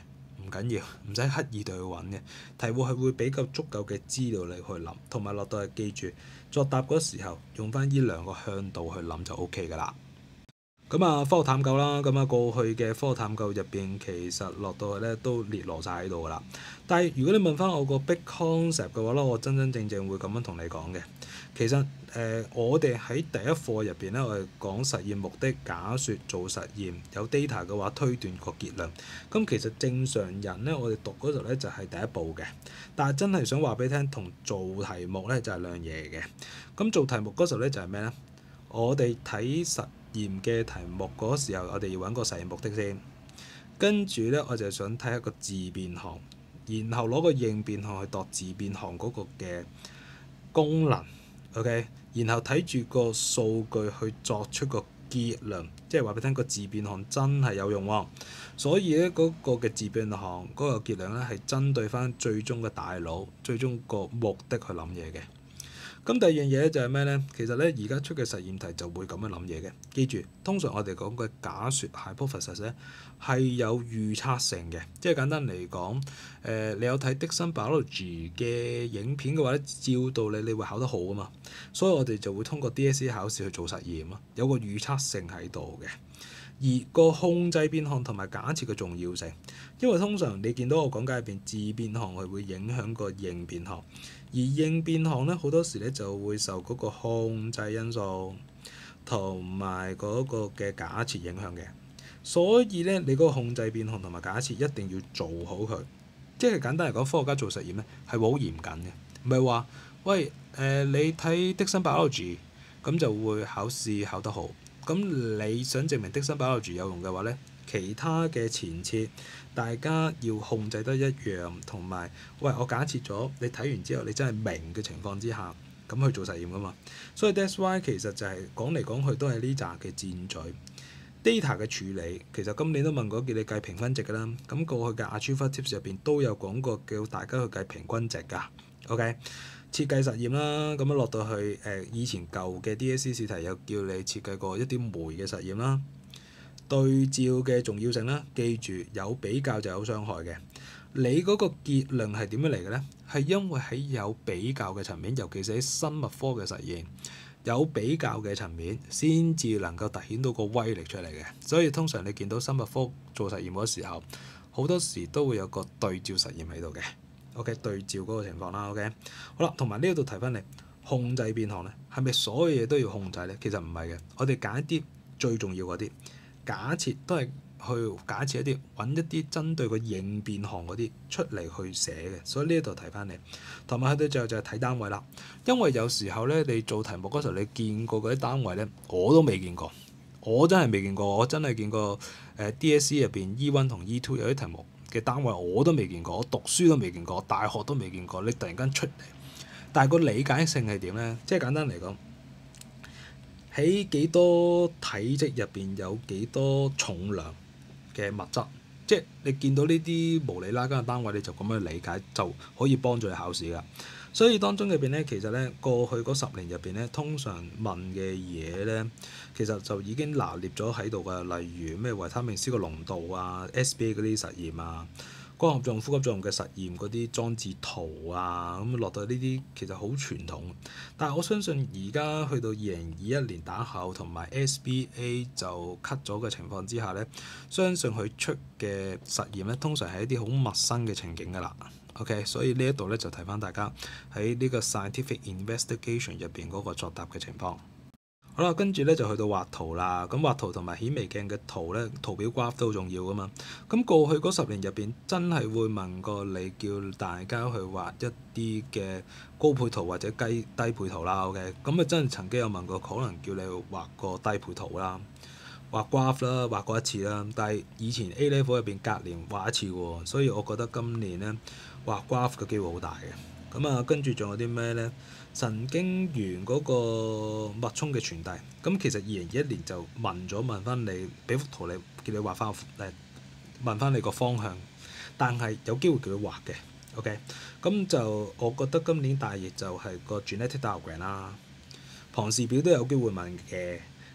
唔緊要，唔使刻意對去揾嘅題目係會比較足夠嘅資料你去諗，同埋落到係記住作答嗰時候用翻呢兩個向度去諗就 OK 㗎啦。咁啊，科學探究啦，咁啊過去嘅科學探究入邊其實落到去咧都列羅晒喺度㗎啦。但係如果你問翻我個 big concept 嘅話咧，我真真正正會咁樣同你講嘅。其實我哋喺第一課入邊咧，我哋講實驗目的、假説、做實驗，有 data 嘅話推斷個結論。咁其實正常人咧，我哋讀嗰度咧就係第一步嘅。但係真係想話俾你聽，同做題目咧就係兩樣嘢嘅。咁做題目嗰時候咧就係咩咧？我哋睇實驗嘅題目嗰時候，我哋要揾個實驗目的先，跟住咧我就想睇一個自變項，然後攞個應變項去度自變項嗰個嘅功能 ，OK， 然後睇住個數據去作出個結論，即係話俾你聽個自變項真係有用喎。所以咧嗰個嘅自變項嗰個結論咧係針對翻最終嘅大腦、最終個目的去諗嘢嘅。咁第二樣嘢咧就係咩咧？其實咧而家出嘅實驗題就會咁樣諗嘢嘅。記住，通常我哋講嘅假説 hypothesis 咧係有預測性嘅，即係簡單嚟講，你有睇 Dickson Biology 嘅影片嘅話咧，照道理你會考得好啊嘛。所以我哋就會通過 DSE 考試去做實驗咯，有個預測性喺度嘅。而個控制變項同埋假設嘅重要性，因為通常你見到我講解入邊自變項係會影響個應變項，而應變項咧好多時咧就會受嗰個控制因素同埋嗰個嘅假設影響嘅，所以咧你嗰個控制變項同埋假設一定要做好佢。即係簡單嚟講，科學家做實驗咧係會好嚴謹嘅，唔係話喂你睇 Dickson Biology 咁就會考試考得好。咁你想證明 Dickson Biology 有用嘅話咧，其他嘅前設大家要控制得一樣，同埋喂我假設咗你睇完之後你真係明嘅情況之下，咁去做實驗噶嘛。所以 that's why 其實就係講嚟講去都係呢扎嘅箭嘴 data 嘅處理。其實今年都問過叫你計評分值㗎啦。咁過去嘅 Achievers Tips 入邊都有講過叫大家去計平均值㗎。OK。設計實驗啦，咁樣落到去以前舊嘅 DSE 試題有叫你設計過一啲酶嘅實驗啦，對照嘅重要性啦，記住有比較就有傷害嘅。你嗰個結論係點樣嚟嘅咧？係因為喺有比較嘅層面，尤其是喺生物科嘅實驗，有比較嘅層面先至能夠凸顯到個威力出嚟嘅。所以通常你見到生物科做實驗嗰時候，好多時都會有個對照實驗喺度嘅。OK， 對照嗰個情況啦。OK， 好啦，同埋呢度提翻嚟控制變項咧，係咪所有嘢都要控制咧？其實唔係嘅，我哋揀一啲最重要嗰啲假設，都係去假設一啲揾一啲針對個應變項嗰啲出嚟去寫嘅。所以呢度提翻嚟，同埋去到最後就係睇單位啦。因為有時候咧，你做題目嗰時候你見過嗰啲單位咧，我都未見過，我真係未見過。我真係見過DSE 入邊 E1 同 E2 有啲題目嘅單位我都未見過，我讀書都未見過，大學都未見過。你突然間出嚟，但係個理解性係點咧？即係簡單嚟講，喺幾多體積入邊有幾多重量嘅物質，即係你見到呢啲無厘啦更嘅單位，你就咁樣理解就可以幫助你考試㗎。所以當中入邊咧，其實咧過去嗰10年入邊咧，通常問嘅嘢咧，其實就已經拿捏咗喺度㗎。例如咩維他命 C 個濃度啊、SBA 嗰啲實驗啊、光合作用、呼吸作用嘅實驗嗰啲裝置圖啊，咁落到呢啲其實好傳統。但係我相信而家去到2021年打後，同埋 SBA 就 cut 咗嘅情況之下咧，相信佢出嘅實驗咧，通常係一啲好陌生嘅情景㗎啦。OK， 所以呢一度咧就提翻大家喺呢個 scientific investigation 入邊嗰個作答嘅情況。好啦，跟住咧就去到畫圖啦。咁畫圖同埋顯微鏡嘅圖咧，圖表 graph 都好重要噶嘛。咁過去嗰10年入邊，真係會問過你叫大家去畫一啲嘅高配圖或者低配圖啦。OK，咁啊真係曾經有問過，可能叫你畫個低配圖啦，畫 graph 啦，畫過一次啦。但係以前 A level 入邊隔年畫一次喎，所以我覺得今年咧畫 graph 嘅機會好大嘅。咁啊，跟住仲有啲咩咧？神經元嗰個脈衝嘅傳遞，咁其實2021年就問翻你，俾幅圖你，叫你畫翻問翻你個方向，但係有機會叫佢畫嘅。OK，咁就我覺得今年大熱就係個 genetic diagram 啦，龐氏表都有機會問嘅。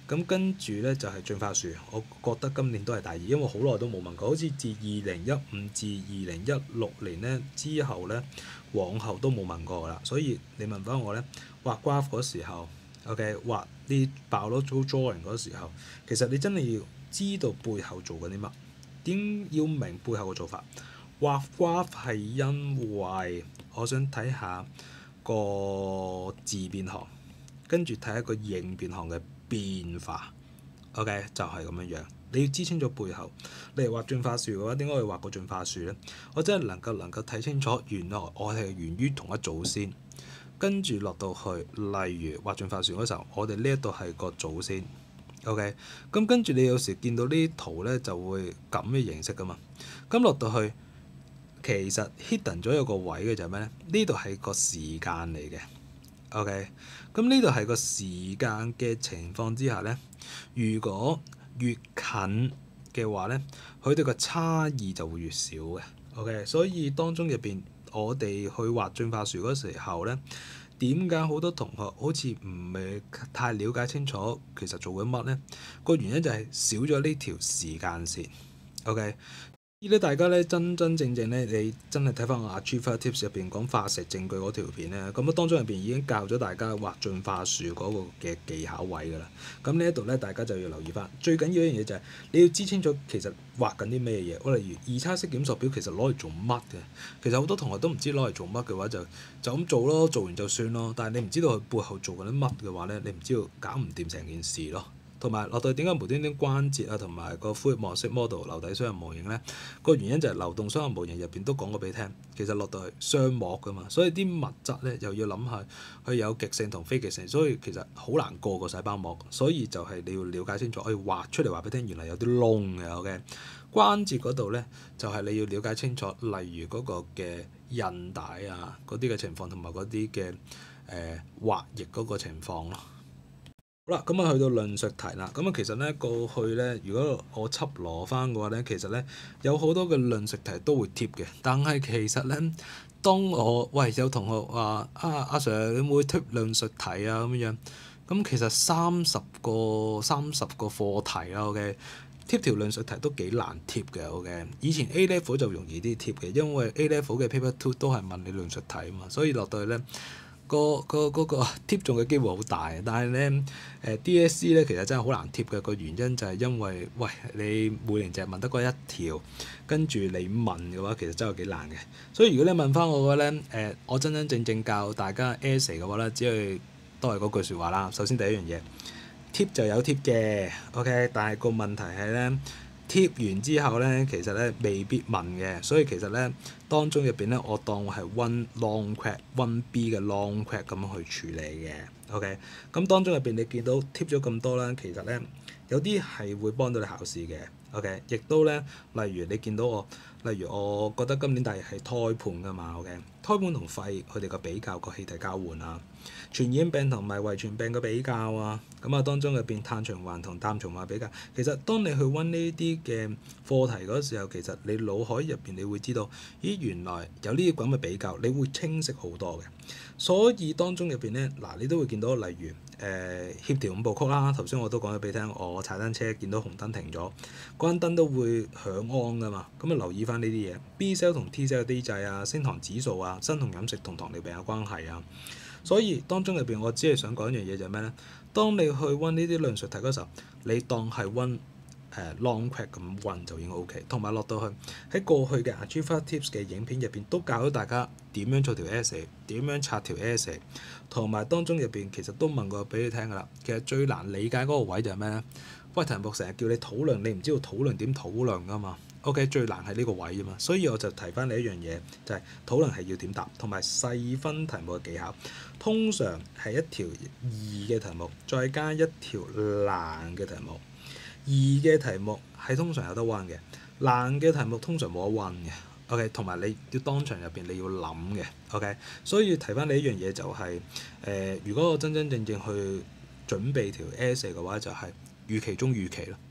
咁跟住咧就係進化樹，我覺得今年都係第二，因為好耐都冇問過，好似自2015至2016年咧之後咧，往後都冇問過㗎啦。所以你問翻我咧，畫 graph 嗰時候，OK 畫啲爆咗 drawing 嗰時候，其實你真係要知道背後做緊啲乜，點要明背後嘅做法。畫 graph 係因為我想睇下個字變行，跟住睇一個形變行嘅變化。OK 就係咁樣樣，你要知清楚背後。例如畫進化樹嘅話，點解我要畫個進化樹咧？我真係能夠睇清楚，原來我係源於同一祖先，跟住落到去，例如畫進化樹嗰時候，我哋呢一度係個祖先。OK 咁跟住你有時見到呢啲圖咧，就會咁嘅形式噶嘛。咁落到去。其實 hidden 咗有個位嘅就係咩咧？呢度係個時間嚟嘅 ，OK。咁呢度係個時間嘅情況之下咧，如果越近嘅話咧，佢哋個差異就會越少嘅，OK。所以當中入邊，我哋去畫進化樹嗰時候咧，點解好多同學好似唔係太了解清楚其實做緊乜咧？個原因就係少咗呢條時間線 ，OK。大家咧真正咧，你真係睇翻我 Achiever Tips 入邊講化石證據嗰條片咧，咁啊當中入邊已經教咗大家畫進化樹嗰個嘅技巧位㗎啦。咁呢一度咧，大家就要留意翻。最緊要一樣嘢就係你要知清楚其實畫緊啲咩嘢。例如二叉式檢索表其實攞嚟做乜嘅？其實好多同學都唔知攞嚟做乜嘅話，就咁做咯，做完就算咯。但係你唔知道佢背後做緊啲乜嘅話咧，你唔知道搞唔掂成件事咯。同埋落到點解無端端關節啊，同埋個 fluid 模式 model 流體雙人模型咧，個原因就係流動雙人模型入邊都講過俾你聽，其實落到去雙膜噶嘛，所以啲物質咧又要諗下佢有極性同非極性，所以其實好難過個細胞膜，所以就係你要了解清楚，可以畫出嚟話俾你聽，原來有啲窿嘅。OK，關節嗰度咧就係你要了解清楚，例如嗰個嘅韌帶啊嗰啲嘅情況，同埋嗰啲嘅滑液嗰個情況咯。好啦，咁啊去到論述題啦。咁啊其實咧過去咧，如果我輯羅翻嘅話咧，其實咧有好多嘅論述題都會貼嘅。但係其實咧，當我有同學話阿 Sir 你會唔會貼論述題啊咁樣，咁其實三十個課題啦，OK，貼條論述題都幾難貼嘅，OK。以前 A level 就容易啲貼嘅，因為 A level 嘅 paper two 都係問你論述題啊嘛，所以落到去咧。嗰個貼中嘅機會好大，但係咧DSE 咧其實真係好難貼嘅，個原因就係因為你每年淨係問得嗰一條，跟住你問嘅話其實真係幾難嘅。所以如果你問翻我嘅話咧，我真正教大家 essay 嘅話咧，只係都係嗰句説話啦。首先第一樣嘢，貼就有貼嘅 OK，但係個問題係咧。貼完之後咧，其實咧未必問嘅，所以其實咧當中入邊咧，我當係 one long quack one B 嘅 long quack 咁樣去處理嘅。OK，咁當中入邊你見到貼咗咁多啦，其實咧有啲係會幫到你考試嘅。OK，亦都咧，例如你見到例如我覺得今年第係胎盤㗎嘛。OK，胎盤同肺佢哋個比較個氣體交換啊，傳染病同埋遺傳病嘅比較啊，咁啊當中入邊碳循環同氮循環比較，其實當你去溫呢啲嘅課題嗰時候，其實你腦海入邊你會知道，咦原來有呢啲咁嘅比較，你會清晰好多嘅。所以當中入邊咧，嗱你都會見到例如協調五部曲啦，頭先我都講咗俾你聽，我踩單車見到紅燈停咗，嗰盞燈都會響安㗎嘛，咁啊留意翻呢啲嘢 ，B cell 同 T cell 嘅機制啊，升糖指數啊，生酮飲食同糖尿病嘅關係啊。所以當中入邊，我只係想講一樣嘢就係咩咧？當你去溫呢啲論述題嗰時候，你當係溫long quack 咁溫就已經 OK。同埋落到去喺過去嘅 Achiever Tips 嘅影片入邊，都教咗大家點樣做條 essay，點樣拆條 essay，同埋當中入邊其實都問過俾你聽㗎啦。其實最難理解嗰個位就係咩咧？題目成日叫你討論，你唔知道討論點討論㗎嘛？OK，最難係呢個位啫嘛，所以我就提翻你一樣嘢，就係討論係要點答，同埋細分題目嘅技巧。通常係一條易嘅題目，再加一條難嘅題目。易嘅題目係通常有得溫嘅，難嘅題目通常冇得溫嘅。OK，同埋你要當場入邊你要諗嘅。OK，所以提翻你一樣嘢就係如果我真正去準備條 essay 嘅話，就係預期中預期咯。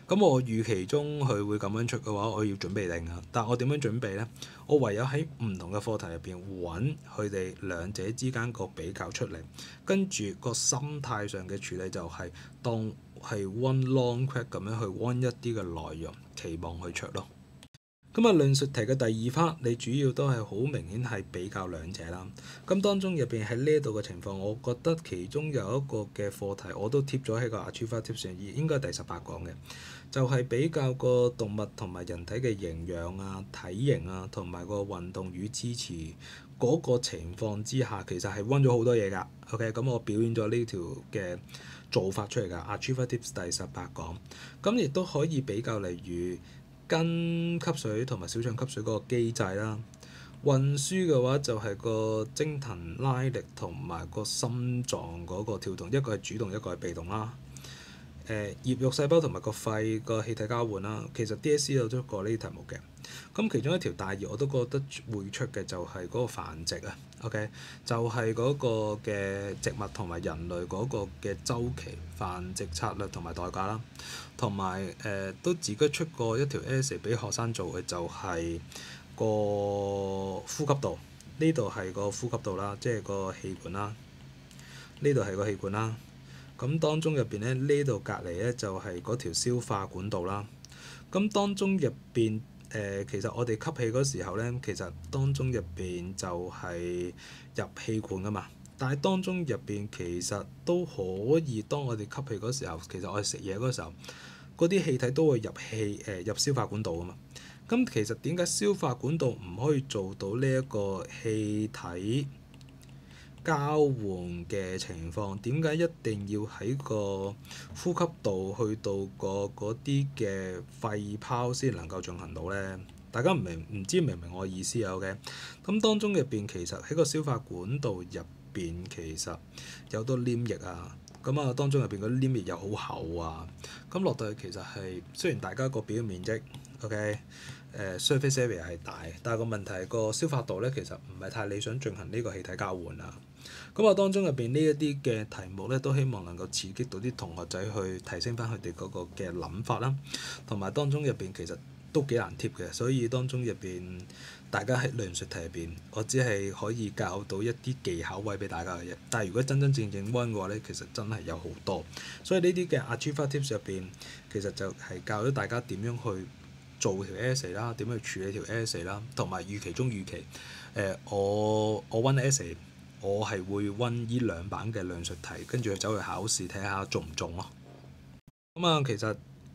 咁我預期中佢會咁樣出嘅話，我要準備定啊。但係我點樣準備呢？我唯有喺唔同嘅課題入邊揾佢哋兩者之間個比較出嚟，跟住個心態上嘅處理就係當係 one long crack 咁樣去溫一啲嘅內容，期望去出咯。咁啊，論述題嘅第二 part，你主要都係好明顯係比較兩者啦。咁當中入邊喺呢度嘅情況，我覺得其中有一個嘅課題我都貼咗喺個 Achiever Tips 上，應該係第18講嘅，就係比較個動物同埋人體嘅營養啊、體型啊，同埋個運動與支持嗰個情況之下，其實係溫咗好多嘢㗎。OK，咁我表演咗呢條嘅做法出嚟㗎。Achiever Tips 第18講，咁亦都可以比較，例如跟吸水同埋小腸吸水嗰個機制啦。運輸嘅話就係個精騰拉力同埋個心臟嗰個跳動，一個係主動，一個係被動啦。葉肉細胞同埋個肺個氣體交換啦，其實 DSE 有出過呢啲題目嘅。咁其中一條大熱我都覺得會出嘅就係嗰個繁殖啊。OK，就係嗰個嘅植物同埋人類嗰個嘅週期、繁殖策略同埋代價啦。同埋都自己出過一條 essay 俾學生做嘅，就係個呼吸道，呢度係個呼吸道啦，即係個氣管啦，呢度係個氣管啦。咁當中入邊咧，呢度隔離咧就係嗰條消化管道啦。咁當中入邊其實我哋吸氣嗰時候咧，其實當中入邊就係入氣管噶嘛。但係當中入邊其實都可以，當我哋吸氣嗰時候，其實我哋食嘢嗰時候，嗰啲氣體都會入消化管道噶嘛。咁其實點解消化管道唔可以做到呢一個氣體交換嘅情況？點解一定要喺個呼吸道去到嗰啲嘅肺泡先能夠進行到呢？大家唔知明唔明我意思啊？OK，咁當中入邊其實喺個消化管道入邊其實有好多黏液啊，咁啊當中入邊嗰啲黏液又好厚啊，咁落到去其實係雖然大家個表面積 OK。surface area 係大，但係個問題係個消化道咧，其實唔係太理想進行呢個氣體交換啊。咁啊，當中入邊呢一啲嘅題目咧，都希望能夠刺激到啲同學仔去提升翻佢哋嗰個嘅諗法啦。同埋當中入邊其實都幾難貼嘅，所以當中入邊大家喺論述題入邊，我只係可以教到一啲技巧位俾大家嘅啫。但係如果真真正正溫嘅話咧，其實真係有好多。所以呢啲嘅 Achiever Tips 入邊，其實就係教咗大家點樣去做條 essay 啦，點樣去處理條 essay 啦，同埋預期中預期。我溫 essay，我係會溫呢2版嘅論述題，跟住走去考試睇下中唔中咯。咁啊，其實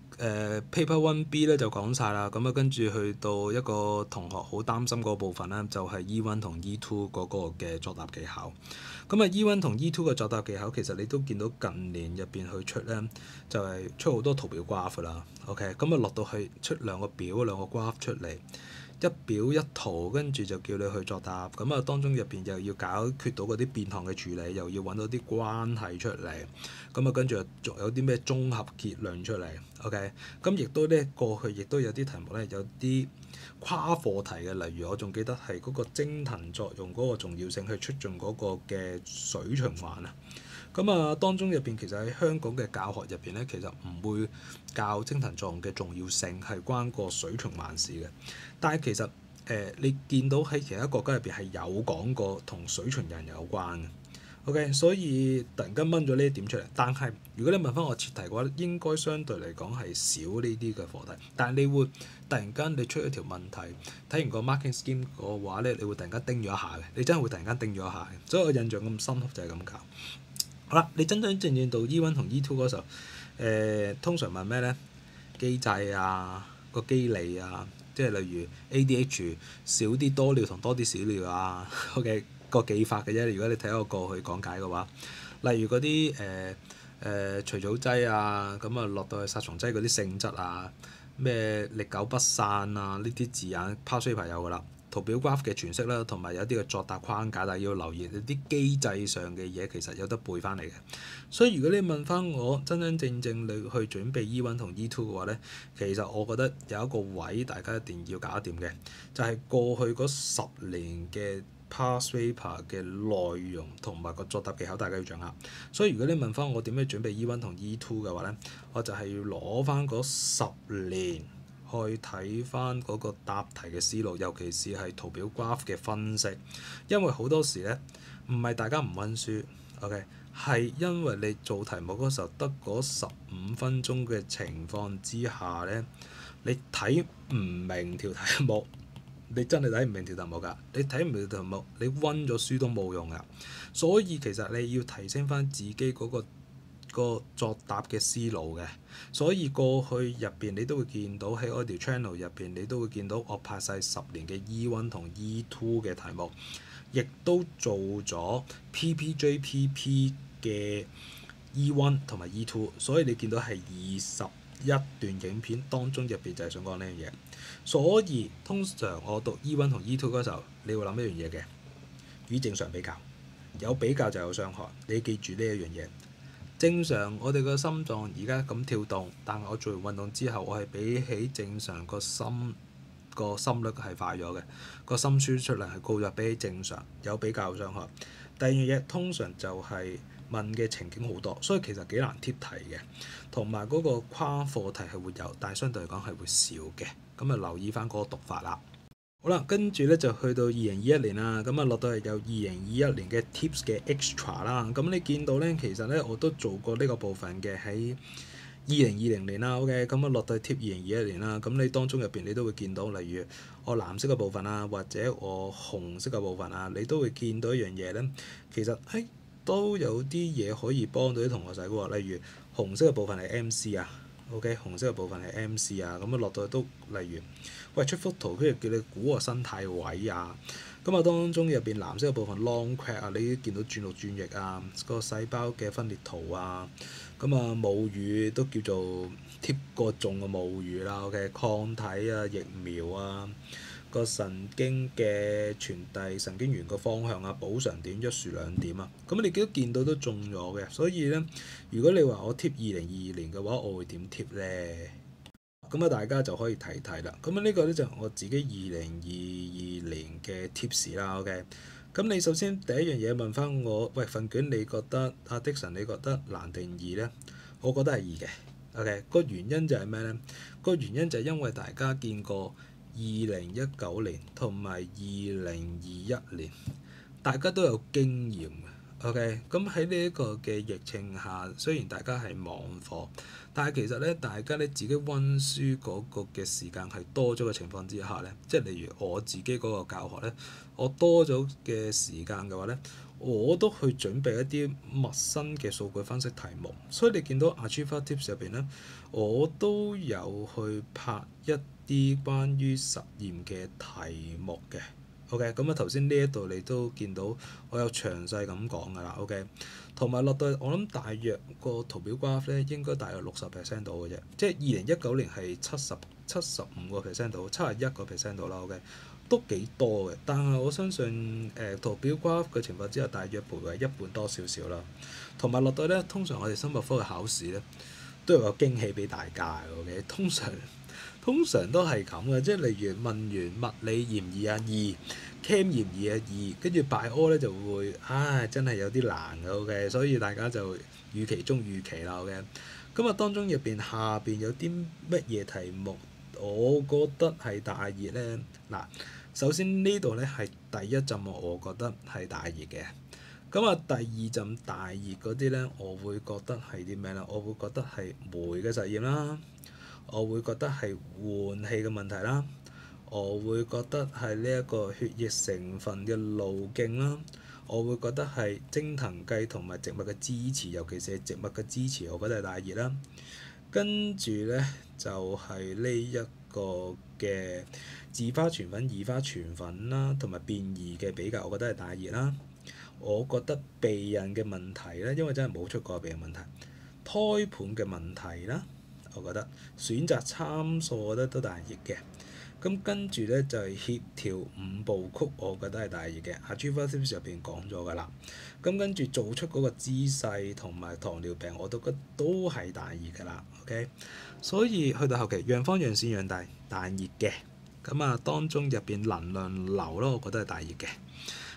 Paper 1B 咧就講晒啦，咁啊跟住去到一個同學好擔心嗰部分咧，就係 E1 同 E2 嗰個嘅作答技巧。咁啊 E1 同 E2 嘅作答技巧，其實你都見到近年入邊去出咧，就係出好多圖表 graph 啦。OK，咁啊落到去出2個表2個 graph 出嚟，一表一圖，跟住就叫你去作答。咁啊當中入邊又要解決到嗰啲變項嘅處理，又要揾到啲關係出嚟。咁啊跟住仲有啲咩綜合結論出嚟。OK，咁亦都咧過去亦都有啲題目咧有啲跨課題嘅，例如我仲記得係嗰個蒸騰作用嗰個重要性去促進嗰個嘅水循環啊。咁啊當中入邊其實喺香港嘅教學入邊咧，其實唔會教蒸騰作用嘅重要性係關個水循環事嘅。但係其實你見到喺其他國家入邊係有講過同水循環有關嘅。OK，所以突然間掹咗呢一點出嚟。但係如果你問翻我設題嘅話，應該相對嚟講係少呢啲嘅課題。但係你會突然間你出一條問題，睇完個 marking scheme 個話咧，你會突然間叮咗一下嘅。你真係會突然間叮咗一下嘅。所以我印象咁深刻就係咁教。好啦，你真真正正到 E1 同 E2 嗰時候，通常問咩咧？機制啊，個機理啊，即係例如 ADH 少啲多尿同多啲少尿啊。OK。個記法嘅啫，如果你睇我過去講解嘅話，例如嗰啲除草劑啊，咁啊落到去殺蟲劑嗰啲性質啊，咩歷久不散啊，呢啲字眼 past paper 有噶啦，圖表 graph 嘅詮釋啦，同埋有啲嘅作答框架，但係要留意啲機制上嘅嘢，其實有得背翻嚟嘅。所以如果你問翻我真真正正你去準備 E1 同 E2 嘅話咧，其實我覺得有一個位大家一定要搞掂嘅，就係過去嗰10年嘅 past paper 嘅內容同埋個作答技巧，大家要掌握。所以如果你問翻我點樣準備 E1 同 E2 嘅話咧，我就係要攞翻嗰10年去睇翻嗰個答題嘅思路，尤其是係圖表 graph 嘅分析，因為好多時咧唔係大家唔温書 ，OK， 係因為你做題目嗰時候得嗰15分鐘嘅情況之下咧，你睇唔明條題目。你真係睇唔明條題目㗎，你睇唔明條題目，你温咗書都冇用㗎。所以其實你要提升翻自己嗰個作答嘅思路嘅。所以過去入邊你都會見到喺我條 channel 入邊，你都會見到我拍晒10年嘅 E1 同 E2 嘅題目，亦都做咗 PPJPP 嘅 E1 同埋 E2， 所以你見到係21段影片當中入邊就係想講呢樣嘢。所以通常我讀 E1 同 E2 嗰時候，你會諗一樣嘢嘅，與正常比較，有比較就有傷害。你記住呢一樣嘢。正常我哋個心臟而家咁跳動，但係我做完運動之後，我係比起正常個心率係快咗嘅，個心輸出量係高咗，比起正常有比較有傷害。第二樣嘢通常就係問嘅情景好多，所以其實幾難貼題嘅，同埋嗰個跨課題係會有，但係相對嚟講係會少嘅。咁啊留意翻嗰個讀法啦。好啦，跟住咧就去到2021年啦，咁啊落到係有2021年嘅 tips 嘅 extra 啦。咁你見到咧，其實咧我都做過呢個部分嘅喺2020年啦。OK，咁啊落到 tip 2021年啦。咁你當中入邊你都會見到，例如我藍色嘅部分啊，或者我紅色嘅部分啊，你都會見到一樣嘢咧。其實都有啲嘢可以幫到啲同學仔喎。例如紅色嘅部分係 MC 啊。OK， 紅色嘅部分係 MC 啊，咁啊落到去都例如，喂出幅圖，跟住叫你估個身體位啊，咁啊當中入邊藍色嘅部分 long quad 啊，你都見到轉錄轉譯啊，個細胞嘅分裂圖啊，咁啊母乳都叫做貼個中嘅母乳啦。OK， 抗體啊、疫苗啊，個神經嘅傳遞、神經元個方向啊、補償點、一樹兩點啊，咁你都見到都中咗嘅。所以咧，如果你話我貼2022年嘅話，我會點貼咧？咁啊，大家就可以睇睇啦。咁啊，呢個咧就係我自己2022年嘅 tips 啦。OK，咁你首先第一樣嘢問翻我，喂份卷你覺得阿Dickson你覺得難定易咧？我覺得係易嘅。OK，個原因就係咩咧？個原因就係因為大家見過2019年同埋2021年，大家都有經驗嘅。OK，咁喺呢一個嘅疫情下，雖然大家係網課，但係其實咧，大家咧自己温書嗰個嘅時間係多咗嘅情況之下咧，即係例如我自己嗰個教學咧，我多咗嘅時間嘅話咧，我都去準備一啲陌生嘅數據分析題目，所以你見到 Achiever Tips 入邊咧，我都有去拍一啲關於實驗嘅題目嘅。OK，咁啊頭先呢一度你都見到我有詳細咁講㗎啦。OK，同埋落到我諗大約個圖表 graph 咧，應該大約60% 到嘅啫，即係2019年係75% 到，71% 到啦。OK，都幾多嘅，但係我相信圖表 graph 嘅情況之下，大約徘徊一半多少少啦。同埋落到咧，通常我哋生物科嘅考試咧，都有個驚喜俾大家嘅。OK，通常都係咁嘅，即係例如問完物理易唔易啊易，chem 易唔易啊易，跟住 bio 咧就會真係有啲難嘅。OK，所以大家就預期中預期啦。OK，咁啊當中入邊下邊有啲乜嘢題目，我覺得係大熱咧。嗱，首先呢度咧係第一陣我覺得係大熱嘅。咁啊第二陣大熱嗰啲咧，我會覺得係啲咩咧？我會覺得係酶嘅實驗啦。我會覺得係換氣嘅問題啦，我會覺得係呢一個血液成分嘅路徑啦，我會覺得係蒸騰計同埋植物嘅支持，尤其是係植物嘅支持，我覺得係大熱啦。跟住咧就係呢一個嘅自花傳粉、異花傳粉啦，同埋變異嘅比較，我覺得係大熱啦。我覺得避孕嘅問題咧，因為真係冇出過避孕問題，胎盤嘅問題啦。我覺得選擇參數，我覺得都大熱嘅。咁跟住咧就係協調五部曲，我覺得係大熱嘅。Achiever Tips 入邊講咗㗎啦。咁跟住做出嗰個姿勢同埋糖尿病，我都覺得都係大熱㗎啦。OK，所以去到後期，讓方讓線讓大熱嘅。咁啊，當中入邊能量流咯，我覺得係大熱嘅。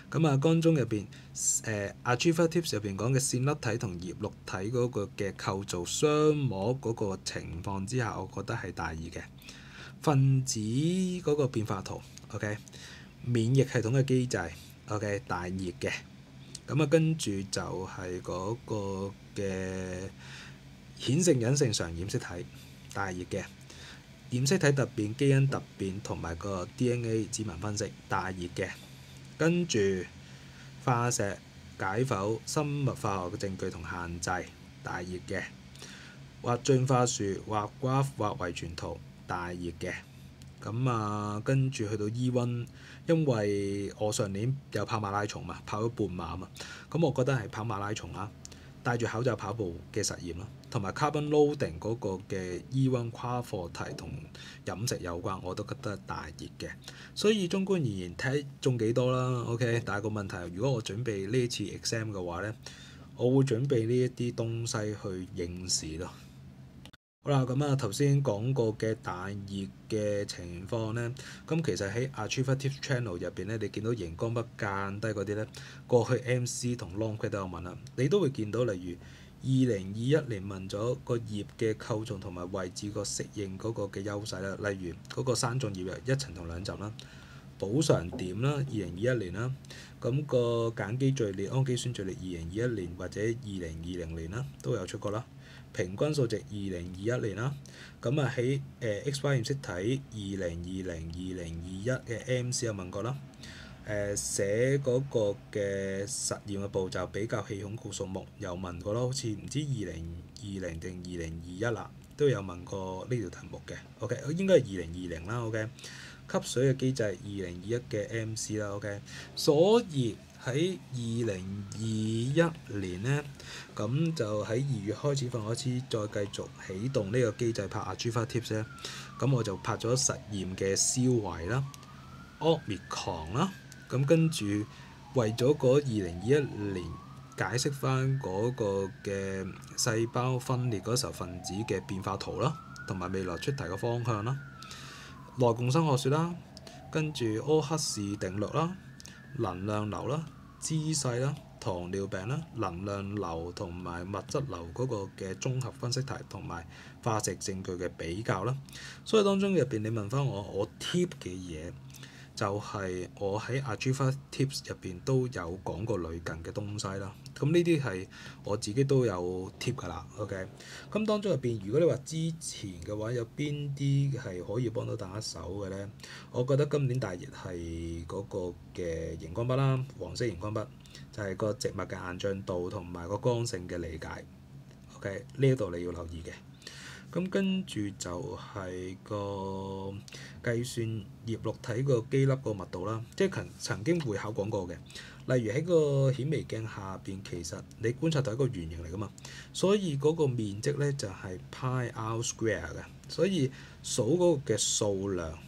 咁啊，當中入邊Archival Tips 入邊講嘅線粒體同葉綠體嗰個嘅構造相摸嗰個情況之下，我覺得係大熱嘅。分子嗰個變化圖 ，OK， 免疫系統嘅機制 ，OK， 大熱嘅。咁啊，跟住就係嗰個嘅顯性隱性常染色體大熱嘅。染色體突變、基因突變同埋個 DNA 指紋分析大熱嘅。跟住化石解剖、生物化學嘅證據同限制大熱嘅。畫進化樹、畫 graph、畫遺傳圖大熱嘅。咁啊，跟住去到 E1，因為我上年有跑馬拉松嘛，跑咗半馬嘛，咁我覺得係跑馬拉松啦，戴住口罩跑步嘅實驗啦，同埋 carbon loading 嗰個嘅 E1 跨課題同飲食有關，我都覺得大熱嘅。所以綜觀而言，睇中幾多啦 ，OK。但係個問題係，如果我準備呢一次 exam 嘅話咧，我會準備呢一啲東西去應試咯。好啦，咁啊頭先講過嘅大熱嘅情況咧，咁其實喺 Archival Tips Channel 入邊咧，你見到熒光筆間低嗰啲咧，過去 MC 同 Longquest 都有問啦，你都會見到例如2021年問咗個葉嘅構造同埋位置個適應嗰個嘅優勢啦，例如嗰個生種葉有一層同兩層啦，補償點啦，2021年啦，咁個鹼基序列、氨基酸序列2021年或者2020年啦都有出過啦。平均數值2021年啦，咁啊喺XY 染色體2020、2021嘅 MC 有問過啦。寫嗰個嘅實驗嘅步驟比較氣孔個數目有問過咯，好似唔知2020定2021啦，都有問過呢條題目嘅。OK， 應該係2020啦。OK， 吸水嘅機制2021嘅 MC 啦。OK， 所以喺2021年咧，咁就喺2月開始開始再繼續啟動呢個機制拍 Archival Tips 咧，咁我就拍咗實驗嘅思維啦、Omicron 啦，咁跟住為咗嗰2021年解釋翻嗰個嘅細胞分裂嗰時候分子嘅變化圖啦，同埋未來出題嘅方向啦，內共生學說啦，跟住柯克士定律啦、能量流啦、姿勢啦、糖尿病啦、能量流同埋物質流嗰個嘅綜合分析題同埋化石證據嘅比較啦。所以當中入邊你問翻我 tip 嘅嘢，就係我喺 Archival Tips 入邊都有講過類近嘅東西啦。咁呢啲係我自己都有 tip 㗎啦。OK， 咁當中入邊，如果你話之前嘅話，有邊啲係可以幫到大家手嘅咧？我覺得今年大熱係嗰個嘅熒光筆啦，黃色熒光筆就係個植物嘅硬脹度同埋個剛性嘅理解。OK， 呢一度你要留意嘅。咁跟住就係個計算葉綠體個基粒個密度啦，即係曾經會考講過嘅。例如喺個顯微鏡下邊，其實你觀察到一個圓形嚟㗎嘛，所以嗰個面積咧就係 pi r square 嘅，所以數嗰個嘅數量，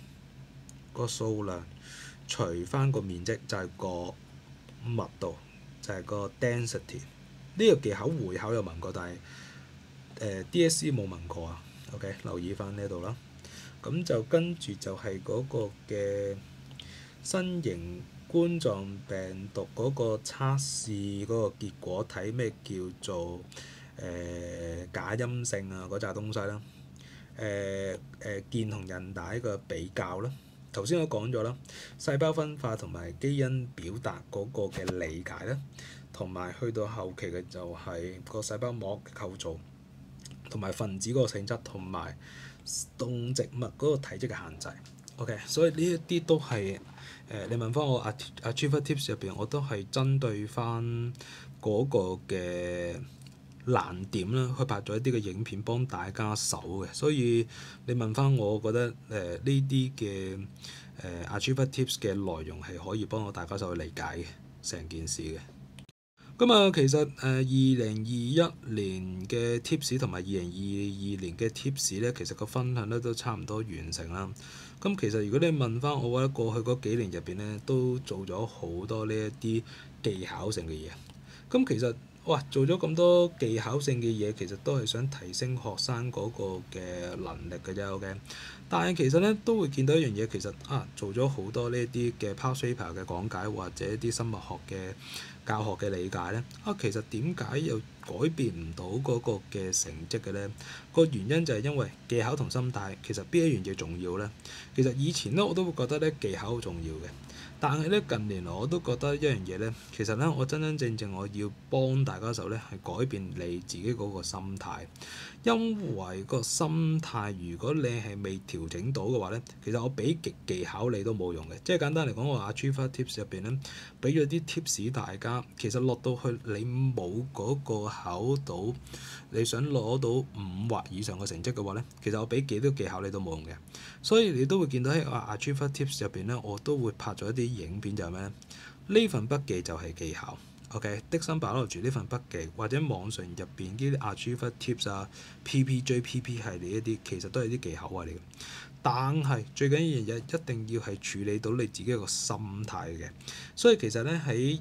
除翻個面積就係個密度，就係個 density。呢個技巧會考有問過，但係DSE 冇問過啊。OK， 留意翻呢度啦。咁就跟住就係嗰個嘅新型冠狀病毒嗰個測試嗰個結果，睇咩叫做假陰性啊嗰扎東西啦。鍵同韌帶嘅比較啦。頭先我講咗啦，細胞分化同埋基因表達嗰個嘅理解啦，同埋去到後期嘅就係個細胞膜嘅構造，同埋分子嗰個性質，同埋動植物嗰個體積嘅限制。OK， 所以呢一啲都係你問翻我 Archival Tips 入邊，我都係針對翻嗰個嘅難點啦，去拍咗一啲嘅影片幫大家手嘅。所以你問翻我，覺得呢啲嘅Archival Tips 嘅內容係可以幫到大家手去理解嘅成件事嘅。咁啊，其實2021年嘅 tips 同埋2022年嘅 tips 咧，其實個分享咧都差唔多完成啦。咁其實如果你問翻我，覺得過去嗰幾年入邊咧，都做咗好多呢一啲技巧性嘅嘢。咁其實哇，做咗咁多技巧性嘅嘢，其實都係想提升學生嗰個嘅能力嘅啫，OK。但係其實咧都會見到一樣嘢，其實做咗好多呢一啲嘅 past paper 嘅講解，或者一啲生物學嘅教學嘅理解咧，其實點解又改變唔到嗰個嘅成績嘅咧？個原因就係因為技巧同心態，其實邊一樣嘢重要咧？其實以前咧我都會覺得咧技巧好重要嘅。但係咧近年來我都覺得一樣嘢咧，其實咧我真真正正我要幫大家手咧係改變你自己嗰個心態，因為個心態如果你係未調整到嘅話咧，其實我俾極技巧你都冇用嘅。即係簡單嚟講，我 Achiever Tips 入邊咧俾咗啲 tips 大家，其實落到去你冇嗰個考到你想攞到5或以上嘅成績嘅話咧，其實我俾幾多技巧你都冇用嘅。所以你都會見到喺Achiever Tips 入邊咧，我都會拍咗一啲影片，就係咩咧？呢份筆記就係技巧。OK，的生把握住呢份筆記，或者網上入邊啲 Achiever Tips PPJ、PP 系列一啲，其實都係啲技巧位嚟嘅。但係最緊要一樣嘢，一定要係處理到你自己一個心態嘅。所以其實咧喺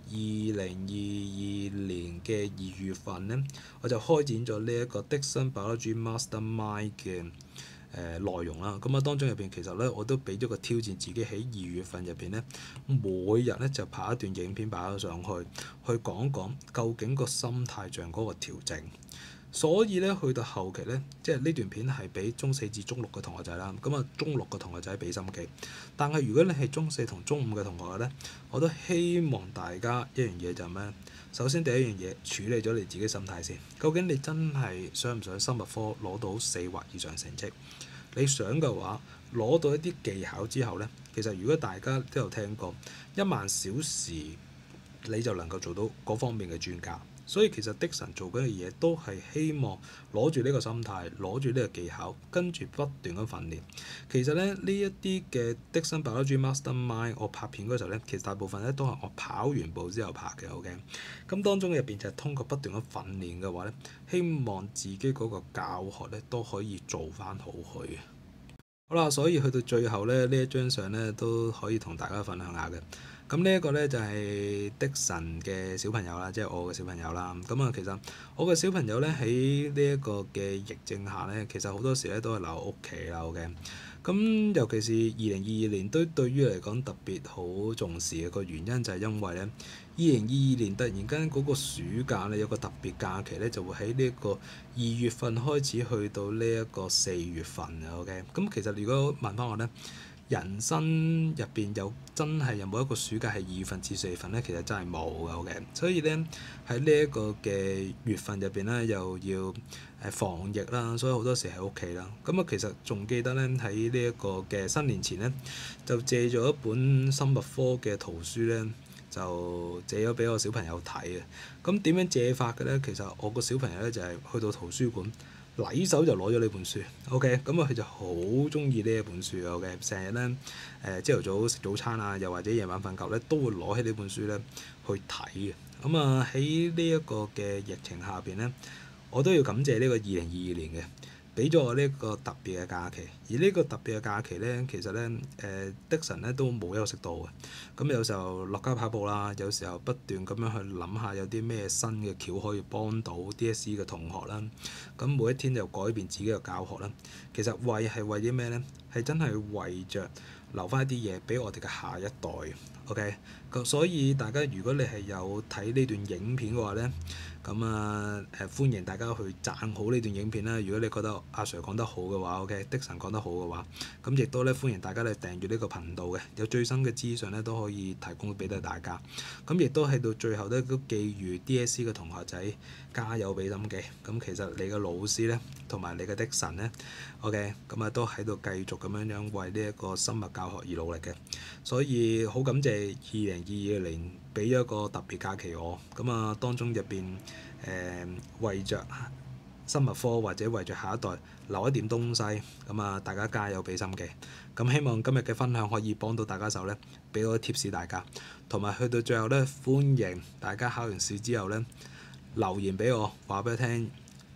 2022年嘅2月份咧，我就開展咗呢一個的生把握住 Mastermind 嘅內容啦。咁當中入邊其實咧我都俾咗個挑戰自己，喺2月份入邊咧，每日咧就拍一段影片擺咗上去，去講講究竟個心態上嗰個調整。所以咧去到後期咧，即係呢段片係俾中4至中6嘅同學仔啦。中6嘅同學仔俾心機，但係如果你係中4同中5嘅同學咧，我都希望大家一樣嘢就係咩？首先第一樣嘢，處理咗你自己心態先。究竟你真係想唔想生物科攞到4或以上成績？你想嘅話，攞到一啲技巧之後咧，其實如果大家都有聽過10000小時，你就能夠做到嗰方面嘅專家。所以其實的神做緊嘅嘢都係希望攞住呢個心態，攞住呢個技巧，跟住不斷咁訓練。其實咧呢一啲嘅的生把握住 Mastermind，我拍片嗰時候咧，其實大部分咧都係我跑完步之後拍嘅。OK，咁當中入邊就係通過不斷咁訓練嘅話咧，希望自己嗰個教學咧都可以做翻好佢。好啦，所以去到最後咧，呢一張相咧都可以同大家分享下嘅。咁呢一個咧就係的神嘅小朋友啦，即係我嘅小朋友啦。其實我嘅小朋友咧喺呢一個嘅疫症下咧，其實好多時咧都係留喺屋企啦。OK，咁尤其是2022年都對於嚟講特別好重視嘅個原因就係因為咧2022年突然間嗰個暑假咧有個特別假期咧，就會喺呢一個2月份開始去到呢一個4月份嘅。OK，咁其實如果問翻我咧，人生入邊真係有冇一個暑假係2月份至4月份咧？其實真係冇嘅。OK，所以咧喺呢一個嘅月份入邊咧，又要防疫啦，所以好多時喺屋企啦。其實仲記得咧喺呢一個嘅新年前咧，就借咗一本生物科嘅圖書咧，就借咗俾我小朋友睇嘅。咁點樣借法嘅咧？其實我個小朋友咧就係去到圖書館，禮手就攞咗呢本書。OK，佢就好中意呢一本書。OK，成日咧朝頭早食早餐啊，又或者夜晚瞓覺咧，都會攞起呢本書咧去睇嘅。喺呢一個嘅疫情下邊咧，我都要感謝呢個2022年嘅，俾咗我呢個特別嘅假期。而呢個特別嘅假期咧，其實咧的神咧都冇休息到嘅。有時候落街跑步啦，有時候不斷咁樣去諗下有啲咩新嘅橋可以幫到 DSE 嘅同學啦。每一天就改變自己嘅教學啦。其實為啲咩咧？係真係為着留翻一啲嘢俾我哋嘅下一代。OK，所以大家如果你係有睇呢段影片嘅話咧，歡迎大家去讚好呢段影片啦。如果你覺得阿 Sir 講得好嘅話，OK，的神講得好嘅話，亦都咧歡迎大家嚟訂閱呢個頻道嘅，有最新嘅資訊咧都可以提供俾到大家。亦都喺到最後咧都寄予 DSE 嘅同學仔加油俾心機。其實你嘅老師咧同埋你嘅的神咧 ，OK，都喺度繼續咁樣為呢一個生物教學而努力嘅。所以好感謝2022年俾咗一個特別假期我。當中入邊為着生物科或者為着下一代留一點東西，大家加油俾心機。希望今日嘅分享可以幫到大家手咧，俾個 tips 大家，同埋去到最後咧，歡迎大家考完試之後咧留言俾我，話俾我聽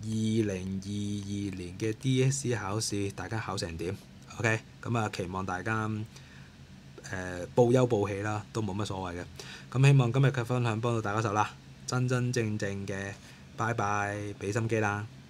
2022年嘅 DSE 考試大家考成點。OK，期望大家報憂報喜啦，都冇乜所謂嘅。希望今日嘅分享幫到大家手啦。 真真正正嘅拜拜，俾心機啦〜